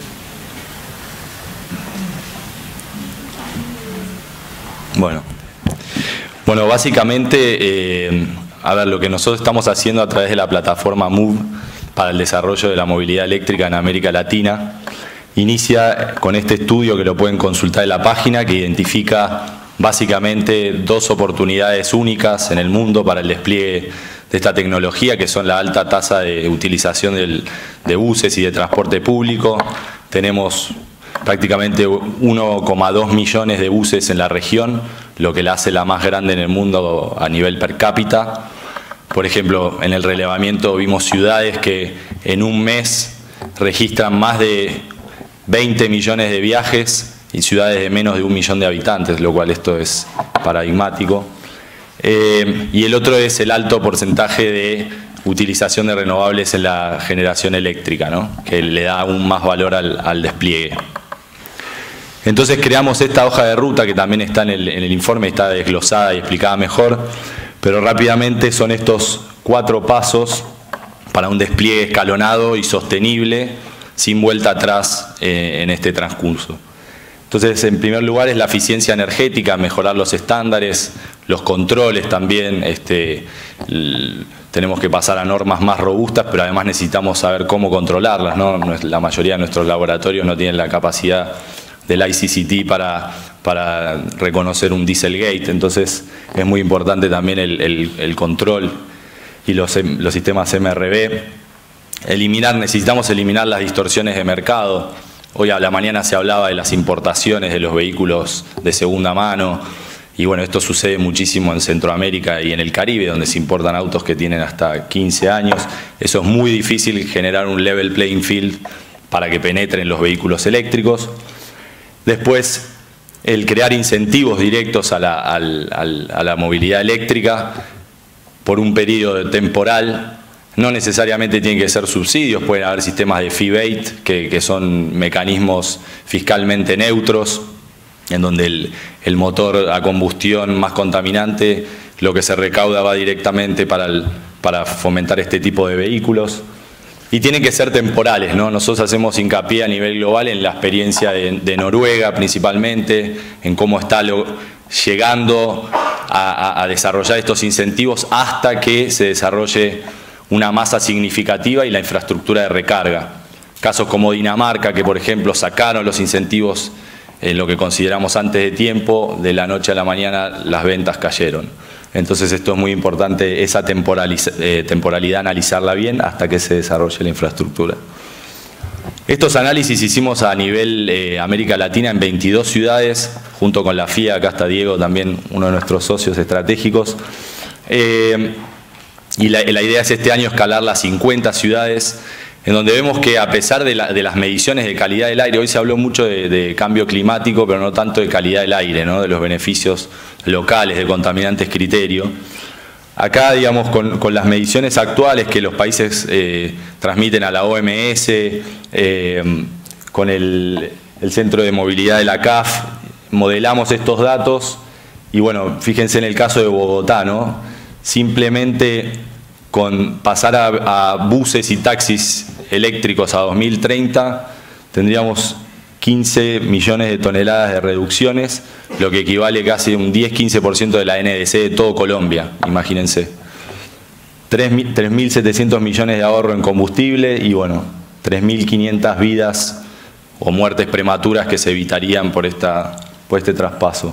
Bueno. Bueno, básicamente, eh, a ver, lo que nosotros estamos haciendo a través de la plataforma Move para el desarrollo de la movilidad eléctrica en América Latina, inicia con este estudio que lo pueden consultar en la página, que identifica básicamente dos oportunidades únicas en el mundo para el despliegue de esta tecnología, que son la alta tasa de utilización del, de buses y de transporte público. Tenemos prácticamente uno coma dos millones de buses en la región, lo que la hace la más grande en el mundo a nivel per cápita. Por ejemplo, en el relevamiento vimos ciudades que en un mes registran más de veinte millones de viajes y ciudades de menos de un millón de habitantes, lo cual esto es paradigmático. Eh, y el otro es el alto porcentaje de utilización de renovables en la generación eléctrica, ¿no? Que le da aún más valor al, al despliegue. Entonces creamos esta hoja de ruta que también está en el, en el informe, está desglosada y explicada mejor, pero rápidamente son estos cuatro pasos para un despliegue escalonado y sostenible, sin vuelta atrás eh, en este transcurso. Entonces, en primer lugar es la eficiencia energética, mejorar los estándares, los controles también, este, tenemos que pasar a normas más robustas, pero además necesitamos saber cómo controlarlas, ¿no? La mayoría de nuestros laboratorios no tienen la capacidad del I C C T para, para reconocer un Dieselgate, entonces es muy importante también el, el, el control y los, los sistemas M R V. Eliminar, necesitamos eliminar las distorsiones de mercado. Hoy a la mañana se hablaba de las importaciones de los vehículos de segunda mano Y bueno, esto sucede muchísimo en Centroamérica y en el Caribe, donde se importan autos que tienen hasta quince años. Eso es muy difícil, generar un level playing field para que penetren los vehículos eléctricos. Después, el crear incentivos directos a la, al, al, a la movilidad eléctrica por un periodo temporal. No necesariamente tienen que ser subsidios, pueden haber sistemas de fee-bait, que, que son mecanismos fiscalmente neutros, en donde el, el motor a combustión más contaminante, lo que se recauda va directamente para, el, para fomentar este tipo de vehículos. Y tienen que ser temporales, ¿no? Nosotros hacemos hincapié a nivel global en la experiencia de, de Noruega principalmente, en cómo está lo, llegando a, a, a desarrollar estos incentivos hasta que se desarrolle una masa significativa y la infraestructura de recarga. Casos como Dinamarca, que por ejemplo sacaron los incentivos en lo que consideramos antes de tiempo, de la noche a la mañana las ventas cayeron. Entonces esto es muy importante, esa eh, temporalidad analizarla bien hasta que se desarrolle la infraestructura. Estos análisis hicimos a nivel eh, América Latina en veintidós ciudades, junto con la F I A, acá está Diego, también uno de nuestros socios estratégicos. Eh, y la, la idea es este año escalar las cincuenta ciudades, en donde vemos que a pesar de, la, de las mediciones de calidad del aire, hoy se habló mucho de, de cambio climático, pero no tanto de calidad del aire, ¿no? De los beneficios locales, de contaminantes criterio. Acá, digamos, con, con las mediciones actuales que los países eh, transmiten a la O M S, eh, con el, el Centro de Movilidad de la C A F, modelamos estos datos y bueno, fíjense en el caso de Bogotá, ¿no? Simplemente con pasar a, a buses y taxis eléctricos a dos mil treinta, tendríamos quince millones de toneladas de reducciones, lo que equivale casi a un diez a quince por ciento de la N D C de todo Colombia, imagínense. tres mil setecientos millones de ahorro en combustible y bueno, tres mil quinientas vidas o muertes prematuras que se evitarían por, esta, por este traspaso.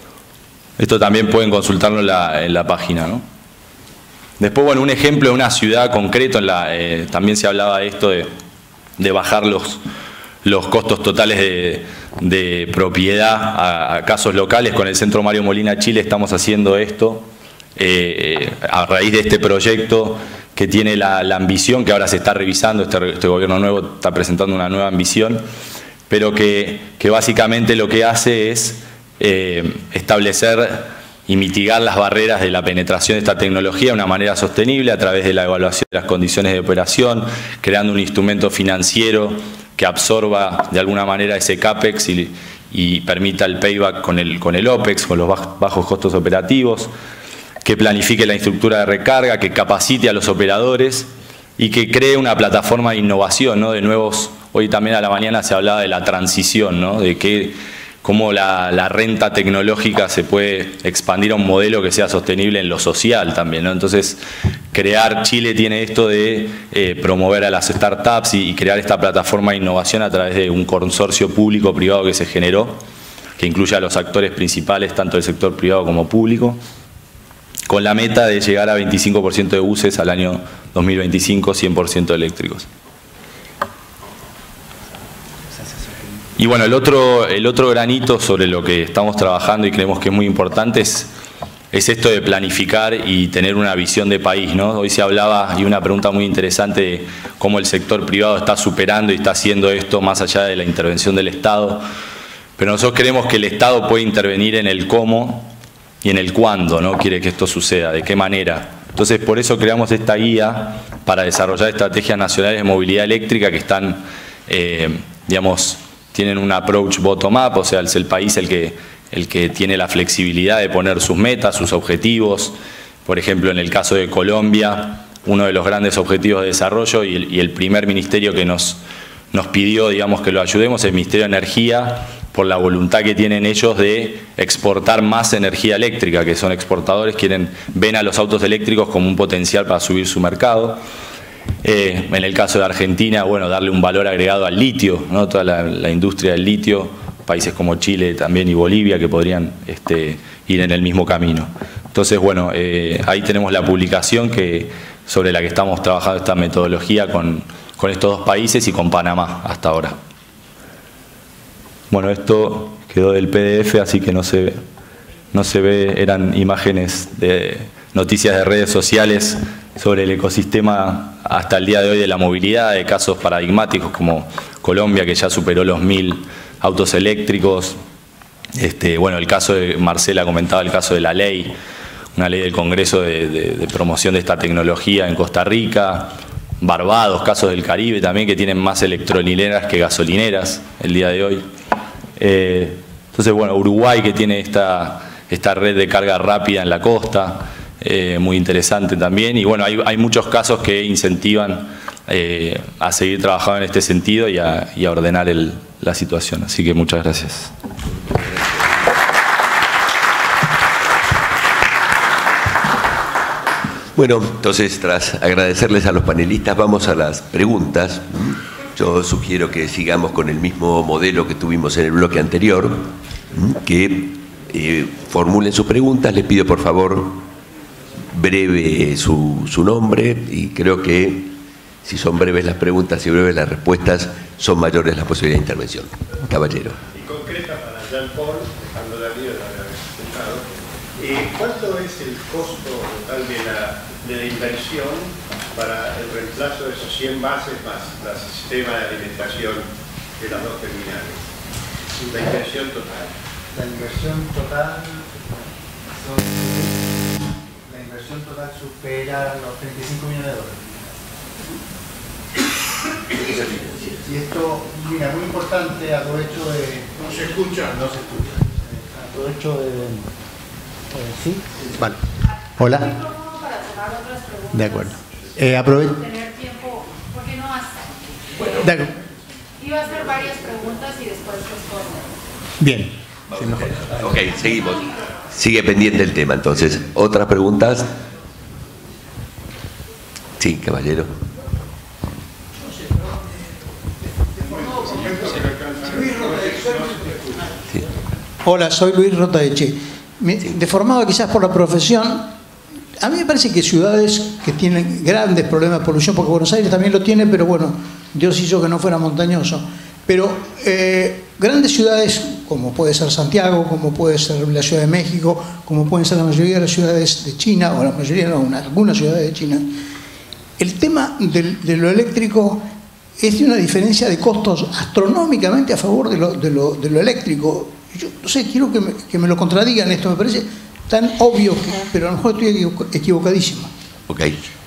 Esto también pueden consultarlo en la, en la página, ¿no? Después, bueno, un ejemplo de una ciudad concreto, en la, eh, también se hablaba de esto de, de bajar los, los costos totales de, de propiedad a, a casos locales. Con el Centro Mario Molina Chile estamos haciendo esto eh, a raíz de este proyecto que tiene la, la ambición, que ahora se está revisando, este, este gobierno nuevo está presentando una nueva ambición, pero que, que básicamente lo que hace es eh, establecer y mitigar las barreras de la penetración de esta tecnología de una manera sostenible a través de la evaluación de las condiciones de operación, creando un instrumento financiero que absorba de alguna manera ese CAPEX y, y permita el payback con el, con el OPEX, con los bajos costos operativos, que planifique la estructura de recarga, que capacite a los operadores y que cree una plataforma de innovación, ¿no? De nuevos, hoy también a la mañana se hablaba de la transición, ¿no? De que cómo la, la renta tecnológica se puede expandir a un modelo que sea sostenible en lo social también, ¿no? Entonces, crear, Chile tiene esto de eh, promover a las startups y, y crear esta plataforma de innovación a través de un consorcio público-privado que se generó, que incluye a los actores principales, tanto del sector privado como público, con la meta de llegar a veinticinco por ciento de buses al año dos mil veinticinco, cien por ciento eléctricos. Y bueno, el otro, el otro granito sobre lo que estamos trabajando y creemos que es muy importante es, es esto de planificar y tener una visión de país, ¿no? Hoy se hablaba, y una pregunta muy interesante, de cómo el sector privado está superando y está haciendo esto más allá de la intervención del Estado. Pero nosotros creemos que el Estado puede intervenir en el cómo y en el cuándo, ¿no? Quiere que esto suceda, de qué manera. Entonces, por eso creamos esta guía para desarrollar estrategias nacionales de movilidad eléctrica que están, eh, digamos, tienen un approach bottom-up, o sea, es el país el que, el que tiene la flexibilidad de poner sus metas, sus objetivos. Por ejemplo, en el caso de Colombia, uno de los grandes objetivos de desarrollo y el, y el primer ministerio que nos, nos pidió, digamos, que lo ayudemos es el Ministerio de Energía, por la voluntad que tienen ellos de exportar más energía eléctrica, que son exportadores, quieren, ven a los autos eléctricos como un potencial para subir su mercado. Eh, en el caso de Argentina, bueno, darle un valor agregado al litio, ¿no? Toda la, la industria del litio, países como Chile también y Bolivia que podrían este, ir en el mismo camino. Entonces, bueno, eh, ahí tenemos la publicación que, sobre la que estamos trabajando esta metodología con, con estos dos países y con Panamá hasta ahora. Bueno, esto quedó del P D F, así que no se, no se ve, eran imágenes de noticias de redes sociales sobre el ecosistema hasta el día de hoy de la movilidad, de casos paradigmáticos como Colombia, que ya superó los mil autos eléctricos. Este, bueno, el caso de Marcela comentaba el caso de la ley, una ley del Congreso de, de, de promoción de esta tecnología en Costa Rica. Barbados, casos del Caribe también, que tienen más electrolineras que gasolineras el día de hoy. Eh, entonces, bueno, Uruguay, que tiene esta, esta red de carga rápida en la costa, eh, muy interesante también. Y bueno, hay, hay muchos casos que incentivan eh, a seguir trabajando en este sentido y a, y a ordenar el, la situación. Así que muchas gracias. Bueno, entonces, tras agradecerles a los panelistas, vamos a las preguntas. Yo sugiero que sigamos con el mismo modelo que tuvimos en el bloque anterior, que eh, formulen sus preguntas. Les pido, por favor, breve su, su nombre, y creo que si son breves las preguntas y breves las respuestas, son mayores las posibilidades de intervención. Caballero. Y concreta para Jean-Paul, dejando la vida de haber presentado, eh, ¿cuánto es el costo total de la, de la inversión para el reemplazo de esos cien bases más el sistema de alimentación de las dos terminales? La inversión total. La inversión total, la inversión total supera los treinta y cinco millones de dólares. Y esto, mira, muy importante, aprovecho de... ¿No se escucha? No se escucha. Aprovecho de... Eh, ¿Sí? Vale. Hola. De acuerdo. Eh, aprovecho... Tener tiempo, ¿por qué no hasta? De acuerdo. Iba a hacer varias preguntas y después respondo. Bien. Ok, seguimos. Sigue pendiente el tema, entonces. ¿Otras preguntas? Sí, caballero. Sí. Hola, soy Luis Rotaeche. Deformado quizás por la profesión, a mí me parece que ciudades que tienen grandes problemas de polución, porque Buenos Aires también lo tiene, pero bueno, Dios hizo que no fuera montañoso. Pero eh, grandes ciudades, como puede ser Santiago, como puede ser la Ciudad de México, como pueden ser la mayoría de las ciudades de China, o la mayoría, no, una, algunas ciudades de China, el tema del, de lo eléctrico es de una diferencia de costos astronómicamente a favor de lo, de lo, de lo eléctrico. Yo no sé, quiero que me, que me lo contradigan esto, me parece tan obvio, que, pero a lo mejor estoy equivocadísimo. Ok.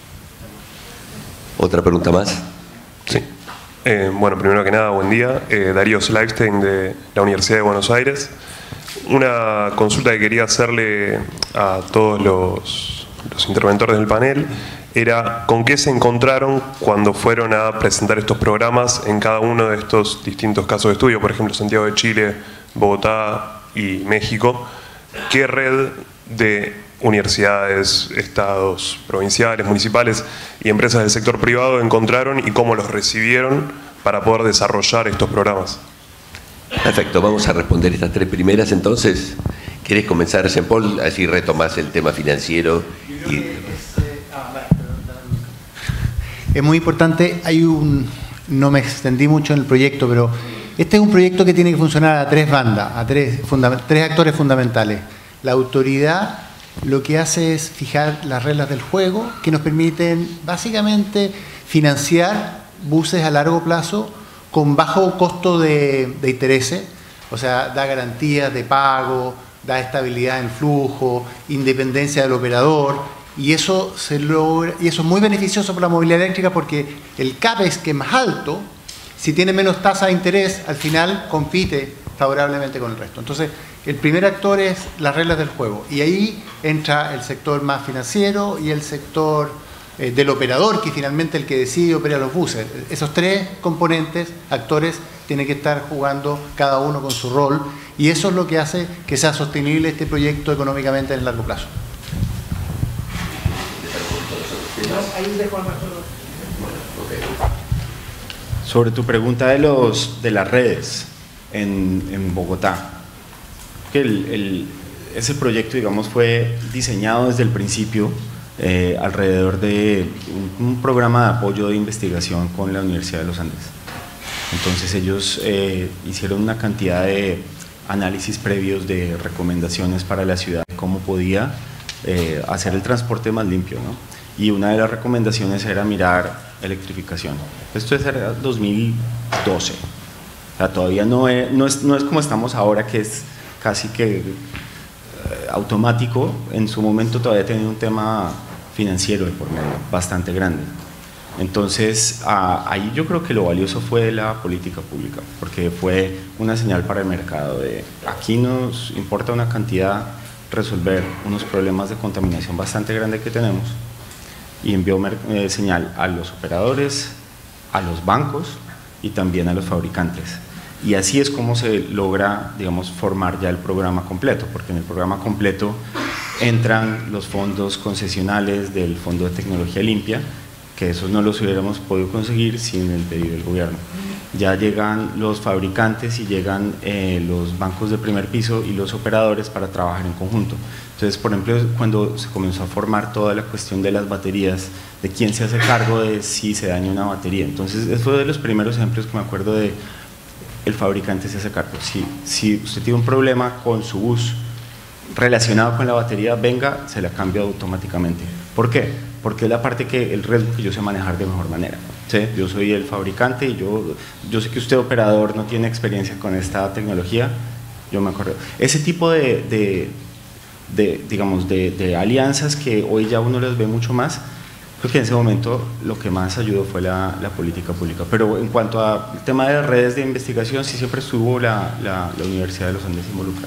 ¿Otra pregunta más? Sí. Eh, bueno, primero que nada, buen día. Eh, Darío Slagstein, de la Universidad de Buenos Aires. Una consulta que quería hacerle a todos los, los interventores del panel era con qué se encontraron cuando fueron a presentar estos programas en cada uno de estos distintos casos de estudio, por ejemplo, Santiago de Chile, Bogotá y México. ¿Qué red de universidades, estados, provinciales, municipales y empresas del sector privado encontraron y cómo los recibieron para poder desarrollar estos programas? Perfecto, vamos a responder estas tres primeras entonces. ¿Querés comenzar, Jean-Paul? Así retomás el tema financiero. Y... Es muy importante, hay un, no me extendí mucho en el proyecto, pero este es un proyecto que tiene que funcionar a tres bandas, a tres, tres actores fundamentales. La autoridad lo que hace es fijar las reglas del juego que nos permiten básicamente financiar buses a largo plazo con bajo costo de, de intereses, o sea, da garantías de pago, da estabilidad en flujo, independencia del operador. Y eso, se logra, y eso es muy beneficioso para la movilidad eléctrica porque el CAPEX, que es más alto, si tiene menos tasa de interés, al final compite favorablemente con el resto. Entonces, el primer actor es las reglas del juego. Y ahí entra el sector más financiero y el sector eh, del operador, que finalmente es el que decide operar los buses. Esos tres componentes, actores, tienen que estar jugando cada uno con su rol. Y eso es lo que hace que sea sostenible este proyecto económicamente en el largo plazo. Sobre tu pregunta de los de las redes en, en Bogotá, que el, el, ese proyecto, digamos, fue diseñado desde el principio eh, alrededor de un, un programa de apoyo de investigación con la Universidad de los Andes. Entonces ellos eh, hicieron una cantidad de análisis previos de recomendaciones para la ciudad, cómo podía eh, hacer el transporte más limpio, ¿no? Y una de las recomendaciones era mirar electrificación. Esto era dos mil doce. O sea, todavía no es, no, es, no es como estamos ahora, que es casi que eh, automático. En su momento todavía tenía un tema financiero de por medio bastante grande. Entonces, ah, ahí yo creo que lo valioso fue la política pública, porque fue una señal para el mercado de aquí nos importa una cantidad resolver unos problemas de contaminación bastante grande que tenemos, y envió eh, señal a los operadores, a los bancos y también a los fabricantes. Y así es como se logra, digamos, formar ya el programa completo, porque en el programa completo entran los fondos concesionales del Fondo de Tecnología Limpia, que esos no los hubiéramos podido conseguir sin el pedido del gobierno. Ya llegan los fabricantes y llegan eh, los bancos de primer piso y los operadores para trabajar en conjunto. Entonces, por ejemplo, cuando se comenzó a formar toda la cuestión de las baterías, de quién se hace cargo de si se daña una batería. Entonces, eso fue de los primeros ejemplos que me acuerdo de el fabricante se hace cargo. Si, si usted tiene un problema con su bus relacionado con la batería, venga, se la cambia automáticamente. ¿Por qué? Porque es la parte que el riesgo que yo sé manejar de mejor manera. ¿Sí? Yo soy el fabricante y yo, yo sé que usted, operador, no tiene experiencia con esta tecnología, yo me acuerdo. Ese tipo de, de, de digamos, de, de alianzas que hoy ya uno les ve mucho más, creo que en ese momento lo que más ayudó fue la, la política pública. Pero en cuanto al tema de redes de investigación, sí siempre estuvo la, la, la Universidad de los Andes involucrada.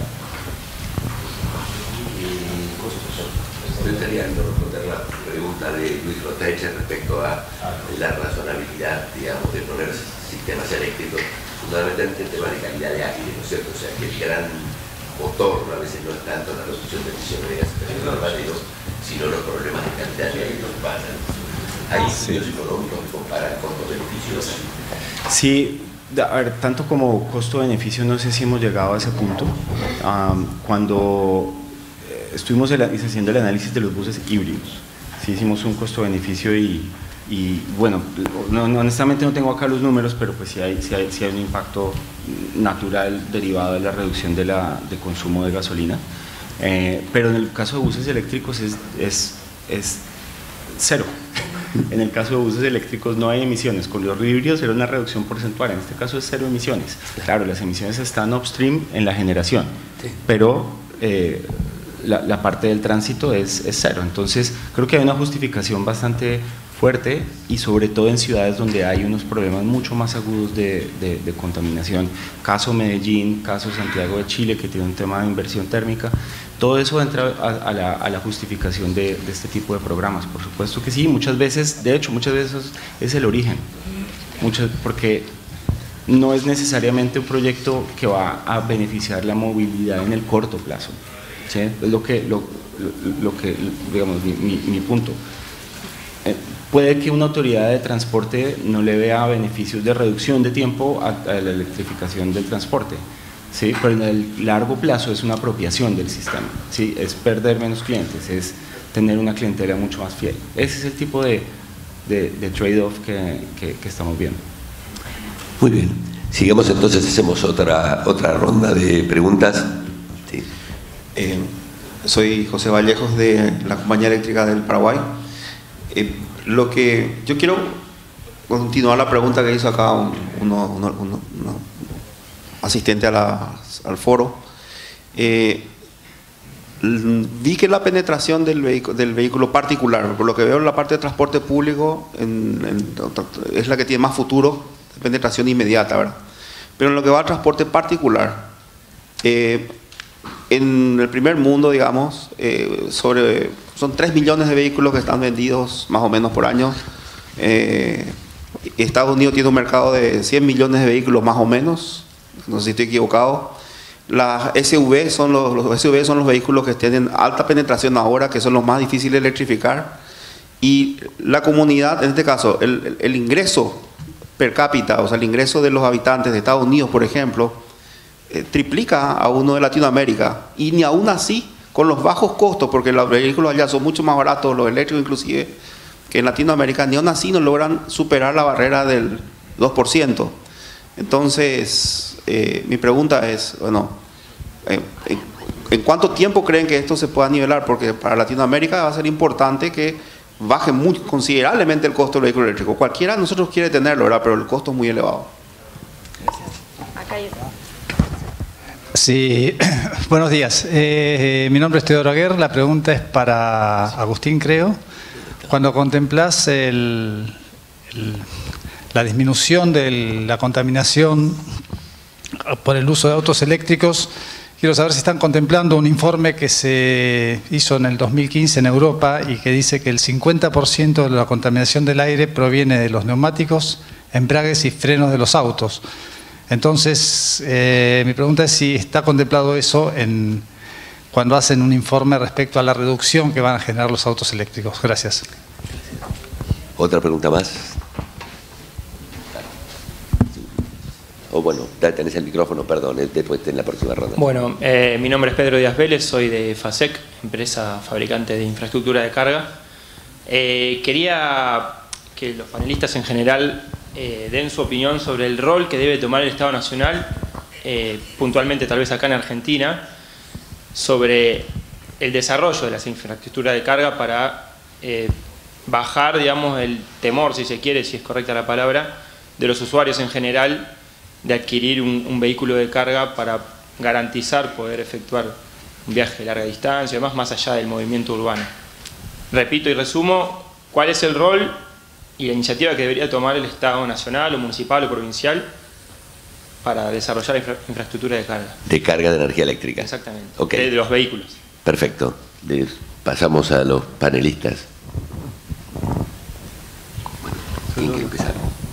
Me gustaría responder la pregunta de Luis Roteche respecto a la razonabilidad, digamos, de poner sistemas eléctricos, fundamentalmente en temas de calidad de aire, ¿no es cierto? O sea, que el gran motor a veces no es tanto la reducción de emisiones de gases de efecto invernadero, sino los problemas de calidad de aire urbana. Hay estudios sí. económicos que comparan costo-beneficios. Sí, a ver, tanto como costo-beneficio no sé si hemos llegado a ese punto. Um, cuando estuvimos haciendo el análisis de los buses híbridos, sí hicimos un costo-beneficio y, y bueno, no, no, honestamente no tengo acá los números, pero pues sí hay, sí hay, sí hay un impacto natural derivado de la reducción de, la, de consumo de gasolina, eh, pero en el caso de buses eléctricos es, es, es cero. En el caso de buses eléctricos no hay emisiones, con los híbridos era una reducción porcentual, en este caso es cero emisiones. Claro, las emisiones están upstream en la generación, pero eh, La, la parte del tránsito es, es cero. Entonces creo que hay una justificación bastante fuerte, y sobre todo en ciudades donde hay unos problemas mucho más agudos de, de, de contaminación, caso Medellín, caso Santiago de Chile, que tiene un tema de inversión térmica. Todo eso entra a, a, la, a la justificación de, de este tipo de programas. Por supuesto que sí, muchas veces, de hecho muchas veces es el origen, muchas, porque no es necesariamente un proyecto que va a beneficiar la movilidad en el corto plazo. ¿Sí? Es lo que, lo, lo, lo que digamos, mi, mi, mi punto. Eh, puede que una autoridad de transporte no le vea beneficios de reducción de tiempo a, a la electrificación del transporte, ¿sí? Pero en el largo plazo es una apropiación del sistema, ¿sí? Es perder menos clientes, es tener una clientela mucho más fiel. Ese es el tipo de, de, de trade-off que, que, que estamos viendo. Muy bien. Sigamos entonces, hacemos otra, otra ronda de preguntas. Sí. Eh, soy José Vallejos de la Compañía Eléctrica del Paraguay. Eh, lo que yo quiero continuar la pregunta que hizo acá un, uno, uno, uno, uno asistente a la, al foro. Eh, vi que la penetración del vehículo, del vehículo particular, por lo que veo en la parte de transporte público, en, en, es la que tiene más futuro de penetración inmediata, ¿verdad? Pero en lo que va al transporte particular, eh, en el primer mundo, digamos, eh, sobre, son tres millones de vehículos que están vendidos más o menos por año. Eh, Estados Unidos tiene un mercado de cien millones de vehículos más o menos, no sé si estoy equivocado. Las S U V son los, los S U V son los vehículos que tienen alta penetración ahora, que son los más difíciles de electrificar. Y la comunidad, en este caso, el, el, el ingreso per cápita, o sea, el ingreso de los habitantes de Estados Unidos, por ejemplo, eh, triplica a uno de Latinoamérica. Y ni aún así, con los bajos costos, porque los vehículos allá son mucho más baratos, los eléctricos inclusive, que en Latinoamérica, ni aún así no logran superar la barrera del dos por ciento. Entonces, eh, mi pregunta es, bueno, eh, ¿en, ¿en cuánto tiempo creen que esto se pueda nivelar? Porque para Latinoamérica va a ser importante que baje muy considerablemente el costo del vehículo eléctrico. Cualquiera de nosotros quiere tenerlo, ¿verdad? Pero el costo es muy elevado. Acá hay otro. Sí, buenos días. Eh, mi nombre es Teodoro Aguer. La pregunta es para Agustín, creo. Cuando contemplas el, el, la disminución de la contaminación por el uso de autos eléctricos, quiero saber si están contemplando un informe que se hizo en el dos mil quince en Europa y que dice que el cincuenta por ciento de la contaminación del aire proviene de los neumáticos, embragues y frenos de los autos. Entonces, eh, mi pregunta es si está contemplado eso en, cuando hacen un informe respecto a la reducción que van a generar los autos eléctricos. Gracias. ¿Otra pregunta más? O bueno, tenés el micrófono, perdón, después en la próxima ronda. Bueno, eh, mi nombre es Pedro Díaz Vélez, soy de FASEC, empresa fabricante de infraestructura de carga. Eh, quería que los panelistas en general eh, den su opinión sobre el rol que debe tomar el Estado Nacional, eh, puntualmente tal vez acá en Argentina, sobre el desarrollo de las infraestructuras de carga para eh, bajar, digamos, el temor, si se quiere, si es correcta la palabra, de los usuarios en general de adquirir un, un vehículo de carga para garantizar poder efectuar un viaje de larga distancia, además más allá del movimiento urbano. Repito y resumo, ¿cuál es el rol y la iniciativa que debería tomar el Estado nacional o municipal o provincial para desarrollar infra infraestructura de carga? De carga de energía eléctrica. Exactamente, okay. de, de los vehículos. Perfecto. Les pasamos a los panelistas. Bueno, ¿quién quiere empezar?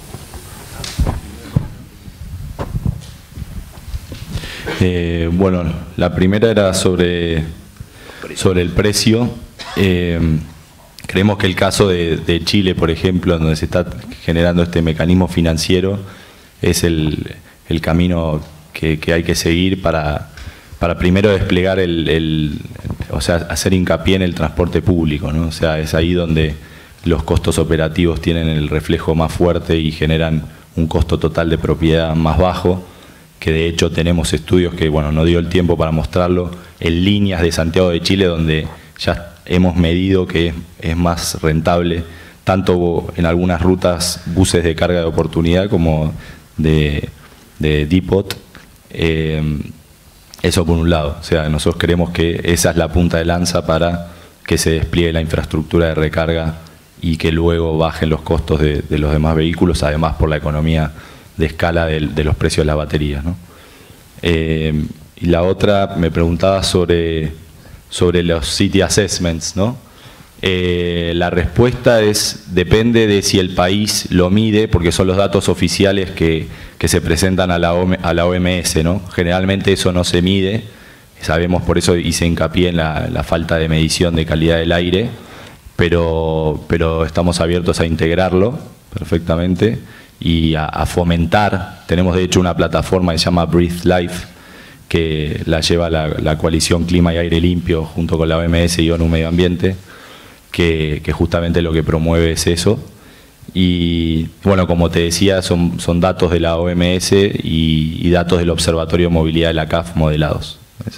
Eh, bueno, la primera era sobre, sobre el precio. Eh, creemos que el caso de, de Chile, por ejemplo, donde se está generando este mecanismo financiero, es el, el camino que, que hay que seguir para, para primero desplegar el, el, o sea, hacer hincapié en el transporte público, ¿no? O sea, es ahí donde los costos operativos tienen el reflejo más fuerte y generan un costo total de propiedad más bajo, que de hecho tenemos estudios que, bueno, no dio el tiempo para mostrarlo, en líneas de Santiago de Chile, donde ya hemos medido que es, es más rentable, tanto en algunas rutas buses de carga de oportunidad como de, de depot. Eh, eso por un lado, o sea, nosotros creemos que esa es la punta de lanza para que se despliegue la infraestructura de recarga y que luego bajen los costos de, de los demás vehículos, además por la economía de escala de, de los precios de las baterías, ¿no? Eh, y la otra me preguntaba sobre, sobre los city assessments, ¿no? Eh, la respuesta es, depende de si el país lo mide, porque son los datos oficiales que, que se presentan a la, a la O M S, ¿no? Generalmente eso no se mide, sabemos, por eso hice hincapié en la, la falta de medición de calidad del aire, pero, pero estamos abiertos a integrarlo perfectamente y a, a fomentar. Tenemos de hecho una plataforma que se llama Breathe Life, que la lleva la, la coalición Clima y Aire Limpio junto con la O M S y ONU Medio Ambiente, que, que justamente lo que promueve es eso. Y bueno, como te decía, son, son datos de la O M S y, y datos del Observatorio de Movilidad de la C A F modelados.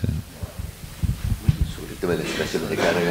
Sobre el tema de las estaciones de carga.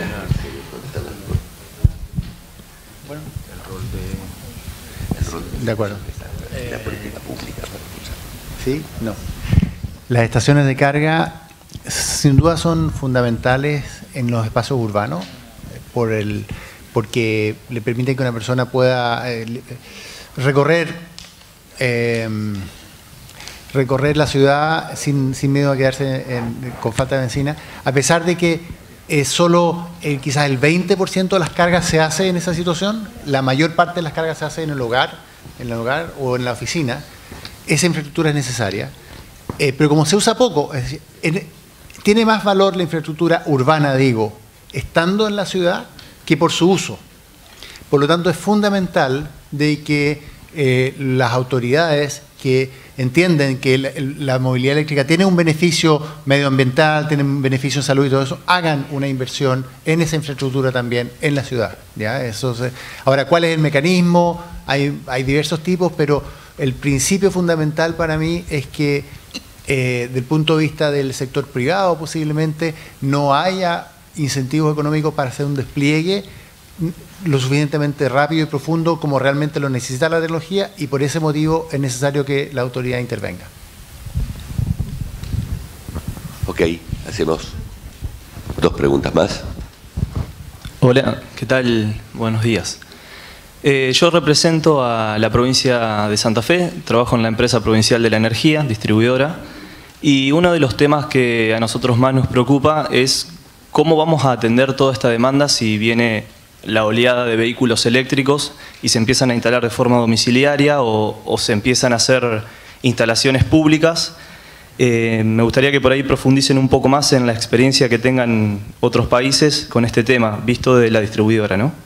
Bueno, el rol de... El rol de, de acuerdo. La política pública. ¿Sí? No. Las estaciones de carga sin duda son fundamentales en los espacios urbanos por el, porque le permiten que una persona pueda eh, recorrer eh, recorrer la ciudad sin, sin miedo a quedarse en, con falta de benzina, a pesar de que eh, solo eh, quizás el veinte por ciento de las cargas se hace en esa situación, la mayor parte de las cargas se hace en el hogar, en el hogar o en la oficina. Esa infraestructura es necesaria, eh, pero como se usa poco, es decir, en, tiene más valor la infraestructura urbana, digo, estando en la ciudad que por su uso. Por lo tanto, es fundamental de que eh, las autoridades que entienden que la, la movilidad eléctrica tiene un beneficio medioambiental, tiene un beneficio en salud y todo eso, hagan una inversión en esa infraestructura también en la ciudad, ¿ya? Eso se, ahora, ¿cuál es el mecanismo? Hay, hay diversos tipos, pero el principio fundamental para mí es que eh, del punto de vista del sector privado posiblemente no haya incentivos económicos para hacer un despliegue lo suficientemente rápido y profundo como realmente lo necesita la tecnología, y por ese motivo es necesario que la autoridad intervenga. Ok, hacemos dos preguntas más. Hola, ¿qué tal? Buenos días. Eh, yo represento a la provincia de Santa Fe, trabajo en la empresa provincial de la energía, distribuidora, y uno de los temas que a nosotros más nos preocupa es cómo vamos a atender toda esta demanda si viene la oleada de vehículos eléctricos y se empiezan a instalar de forma domiciliaria o, o se empiezan a hacer instalaciones públicas. Eh, me gustaría que por ahí profundicen un poco más en la experiencia que tengan otros países con este tema, visto de la distribuidora, ¿no?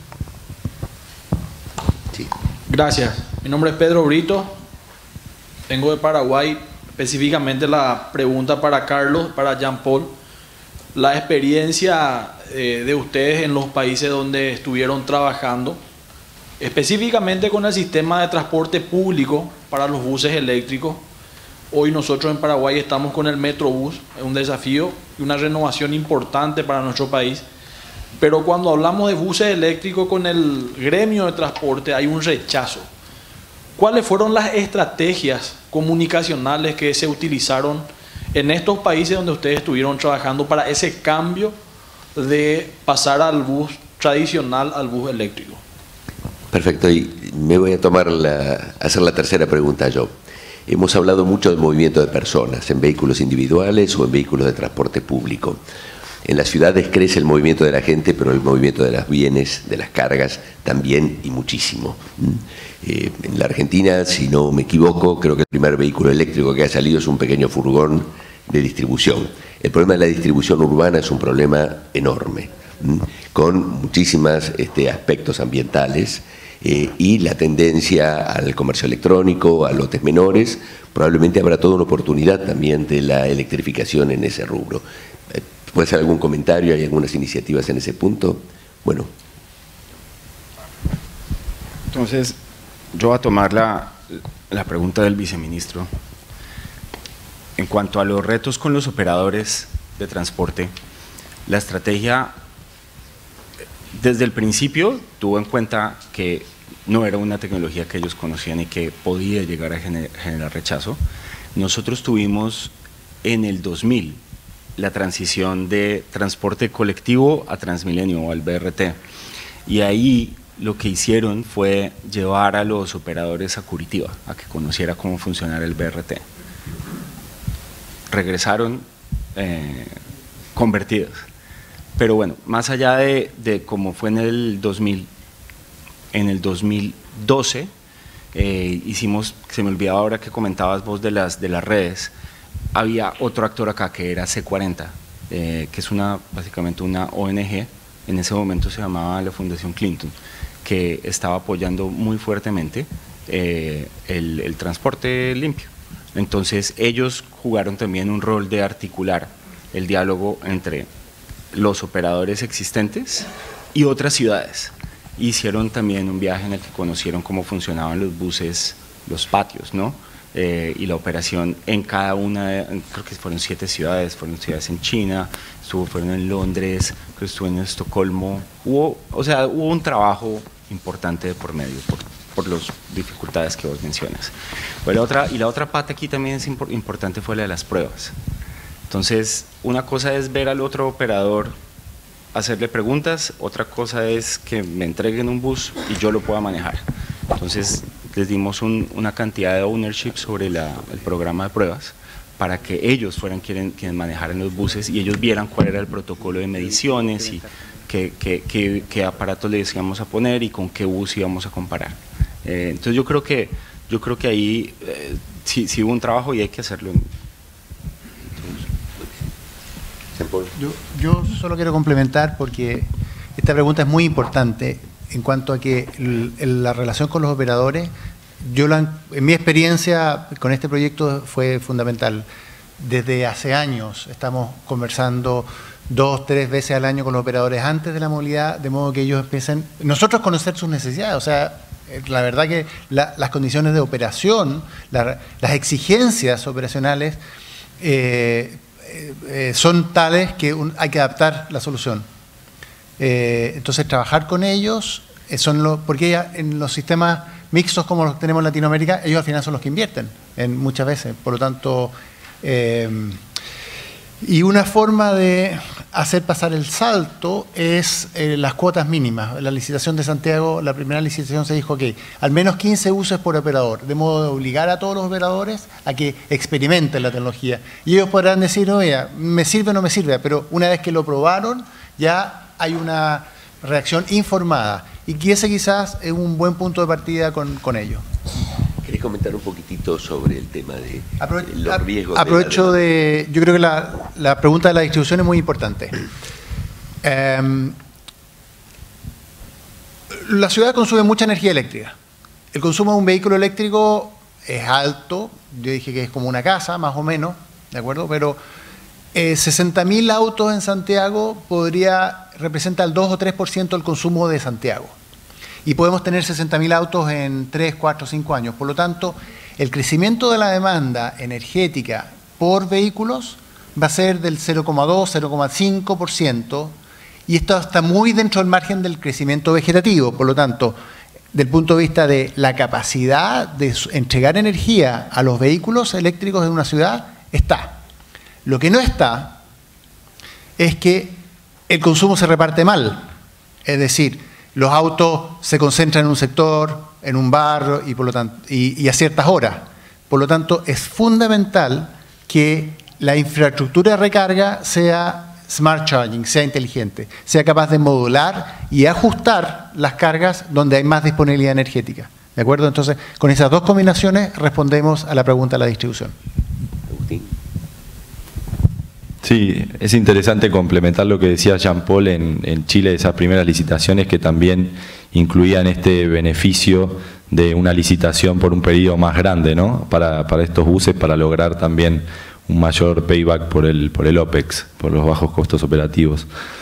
Sí. Gracias. Mi nombre es Pedro Brito, vengo de Paraguay. Específicamente la pregunta para Carlos, para Jean Paul. La experiencia eh, de ustedes en los países donde estuvieron trabajando, específicamente con el sistema de transporte público para los buses eléctricos. Hoy nosotros en Paraguay estamos con el Metrobús, es un desafío y una renovación importante para nuestro país. Pero cuando hablamos de buses eléctricos con el gremio de transporte hay un rechazo. ¿Cuáles fueron las estrategias comunicacionales que se utilizaron en estos países donde ustedes estuvieron trabajando para ese cambio de pasar al bus tradicional al bus eléctrico? Perfecto, y me voy a tomar la, hacer la tercera pregunta yo. Hemos hablado mucho del movimiento de personas en vehículos individuales o en vehículos de transporte público. En las ciudades crece el movimiento de la gente, pero el movimiento de los bienes, de las cargas, también y muchísimo. Eh, en la Argentina, si no me equivoco, creo que el primer vehículo eléctrico que ha salido es un pequeño furgón de distribución. El problema de la distribución urbana es un problema enorme, ¿m? con muchísimos este, aspectos ambientales eh, y la tendencia al comercio electrónico, a lotes menores. Probablemente habrá toda una oportunidad también de la electrificación en ese rubro. ¿Puede ser algún comentario? ¿Hay algunas iniciativas en ese punto? Bueno. Entonces, yo voy a tomar la, la pregunta del viceministro. En cuanto a los retos con los operadores de transporte, la estrategia desde el principio tuvo en cuenta que no era una tecnología que ellos conocían y que podía llegar a gener, generar rechazo. Nosotros tuvimos en el dos mil la transición de transporte colectivo a Transmilenio o al B R T, y ahí lo que hicieron fue llevar a los operadores a Curitiba a que conociera cómo funcionara el B R T. Regresaron eh, convertidos, pero bueno, más allá de, de cómo fue en el dos mil, en el dos mil doce eh, hicimos, se me olvidaba ahora que comentabas vos de las, de las redes, había otro actor acá que era C cuarenta, eh, que es una, básicamente una O N G, en ese momento se llamaba la Fundación Clinton, que estaba apoyando muy fuertemente eh, el, el transporte limpio. Entonces ellos jugaron también un rol de articular el diálogo entre los operadores existentes y otras ciudades. Hicieron también un viaje en el que conocieron cómo funcionaban los buses, los patios, ¿no? Eh, y la operación en cada una, de, creo que fueron siete ciudades, fueron ciudades en China, estuvo, fueron en Londres, creo que estuvo en Estocolmo, hubo, o sea, hubo un trabajo importante de por medio, por, por las dificultades que vos mencionas. Pues la otra, y la otra pata aquí también es impor, importante fue la de las pruebas. Entonces, una cosa es ver al otro operador, hacerle preguntas, otra cosa es que me entreguen un bus y yo lo pueda manejar. Entonces, les dimos un, una cantidad de ownership sobre la, el programa de pruebas para que ellos fueran quienes, quienes manejaran los buses y ellos vieran cuál era el protocolo de mediciones y qué, qué, qué, qué aparatos les íbamos a poner y con qué bus íbamos a comparar. Eh, entonces yo creo que, yo creo que ahí eh, sí, sí hubo un trabajo y hay que hacerlo. Yo, yo solo quiero complementar porque esta pregunta es muy importante en cuanto a que el, el, la relación con los operadores, yo la, en mi experiencia con este proyecto fue fundamental. Desde hace años estamos conversando dos, tres veces al año con los operadores antes de la movilidad, de modo que ellos empiecen, nosotros conocer sus necesidades, o sea, La verdad que la, las condiciones de operación, la, las exigencias operacionales eh, eh, son tales que un, hay que adaptar la solución. Eh, entonces, trabajar con ellos, eh, son lo, porque ya en los sistemas mixtos como los tenemos en Latinoamérica, ellos al final son los que invierten en muchas veces. Por lo tanto, eh, y una forma de hacer pasar el salto es eh, las cuotas mínimas. En la licitación de Santiago, la primera licitación se dijo que al menos quince usos por operador, de modo de obligar a todos los operadores a que experimenten la tecnología. Y ellos podrán decir, no, mira, me sirve o no me sirve, pero una vez que lo probaron, ya hay una reacción informada. Y que ese quizás es un buen punto de partida con, con ello. ¿Querés comentar un poquitito sobre el tema de Aprove los riesgos? Aprovecho de, de, yo creo que la, la pregunta de la distribución es muy importante. Eh, la ciudad consume mucha energía eléctrica. El consumo de un vehículo eléctrico es alto, yo dije que es como una casa, más o menos, ¿de acuerdo? Pero eh, sesenta mil autos en Santiago podría representar el dos o tres por ciento del consumo de Santiago. Y podemos tener sesenta mil autos en tres, cuatro, cinco años. Por lo tanto, el crecimiento de la demanda energética por vehículos va a ser del cero coma dos, cero coma cinco por ciento, y esto está muy dentro del margen del crecimiento vegetativo. Por lo tanto, del punto de vista de la capacidad de entregar energía a los vehículos eléctricos en una ciudad, está. Lo que no está es que el consumo se reparte mal. Es decir, los autos se concentran en un sector, en un barrio y, por lo tanto, y, y a ciertas horas. Por lo tanto, es fundamental que la infraestructura de recarga sea smart charging, sea inteligente, sea capaz de modular y ajustar las cargas donde hay más disponibilidad energética. ¿De acuerdo? Entonces, con esas dos combinaciones respondemos a la pregunta de la distribución. Agustín. Sí, es interesante complementar lo que decía Jean-Paul en, en Chile, esas primeras licitaciones que también incluían este beneficio de una licitación por un periodo más grande, ¿no? Para, para estos buses, para lograr también un mayor payback por el, por el OPEX, por los bajos costos operativos.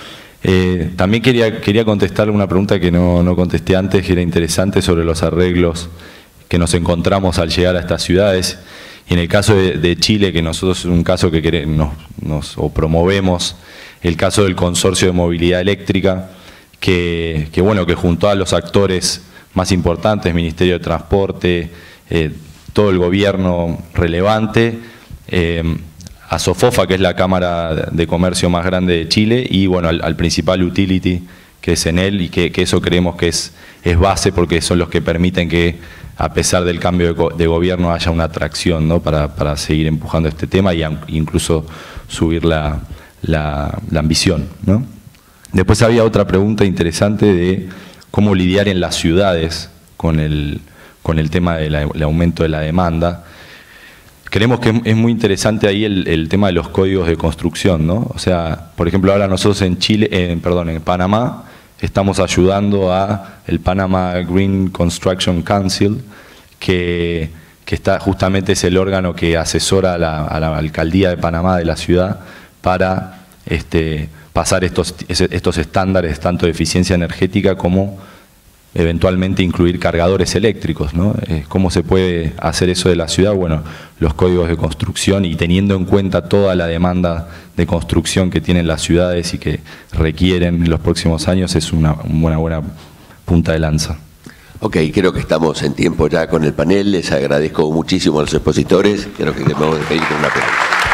Eh, también quería, quería contestar una pregunta que no, no contesté antes, que era interesante, sobre los arreglos que nos encontramos al llegar a estas ciudades. Y en el caso de, de Chile, que nosotros es un caso que queremos, nos, nos, o promovemos, el caso del Consorcio de Movilidad Eléctrica, que, que, bueno, que juntó a los actores más importantes, Ministerio de Transporte, eh, todo el gobierno relevante, eh, a Sofofa, que es la Cámara de Comercio más grande de Chile, y bueno, al, al principal utility, que es Enel, y que, que eso creemos que es, es base, porque son los que permiten que, a pesar del cambio de, de gobierno, haya una atracción, ¿no? para, para seguir empujando este tema e incluso subir la, la, la ambición, ¿no? Después había otra pregunta interesante de cómo lidiar en las ciudades con el, con el tema del aumento de la demanda. Creemos que es muy interesante ahí el, el tema de los códigos de construcción, ¿no? O sea, por ejemplo, ahora nosotros en Chile, eh, perdón, en Panamá, estamos ayudando a el Panama Green Construction Council, que, que está, justamente es el órgano que asesora a la, a la alcaldía de Panamá, de la ciudad, para este, pasar estos, estos estándares tanto de eficiencia energética como eventualmente incluir cargadores eléctricos, ¿no? ¿Cómo se puede hacer eso de la ciudad? Bueno, los códigos de construcción, y teniendo en cuenta toda la demanda de construcción que tienen las ciudades y que requieren en los próximos años, es una, una buena punta de lanza. Ok, creo que estamos en tiempo ya con el panel. Les agradezco muchísimo a los expositores. Creo que debemos despedir con un aplauso.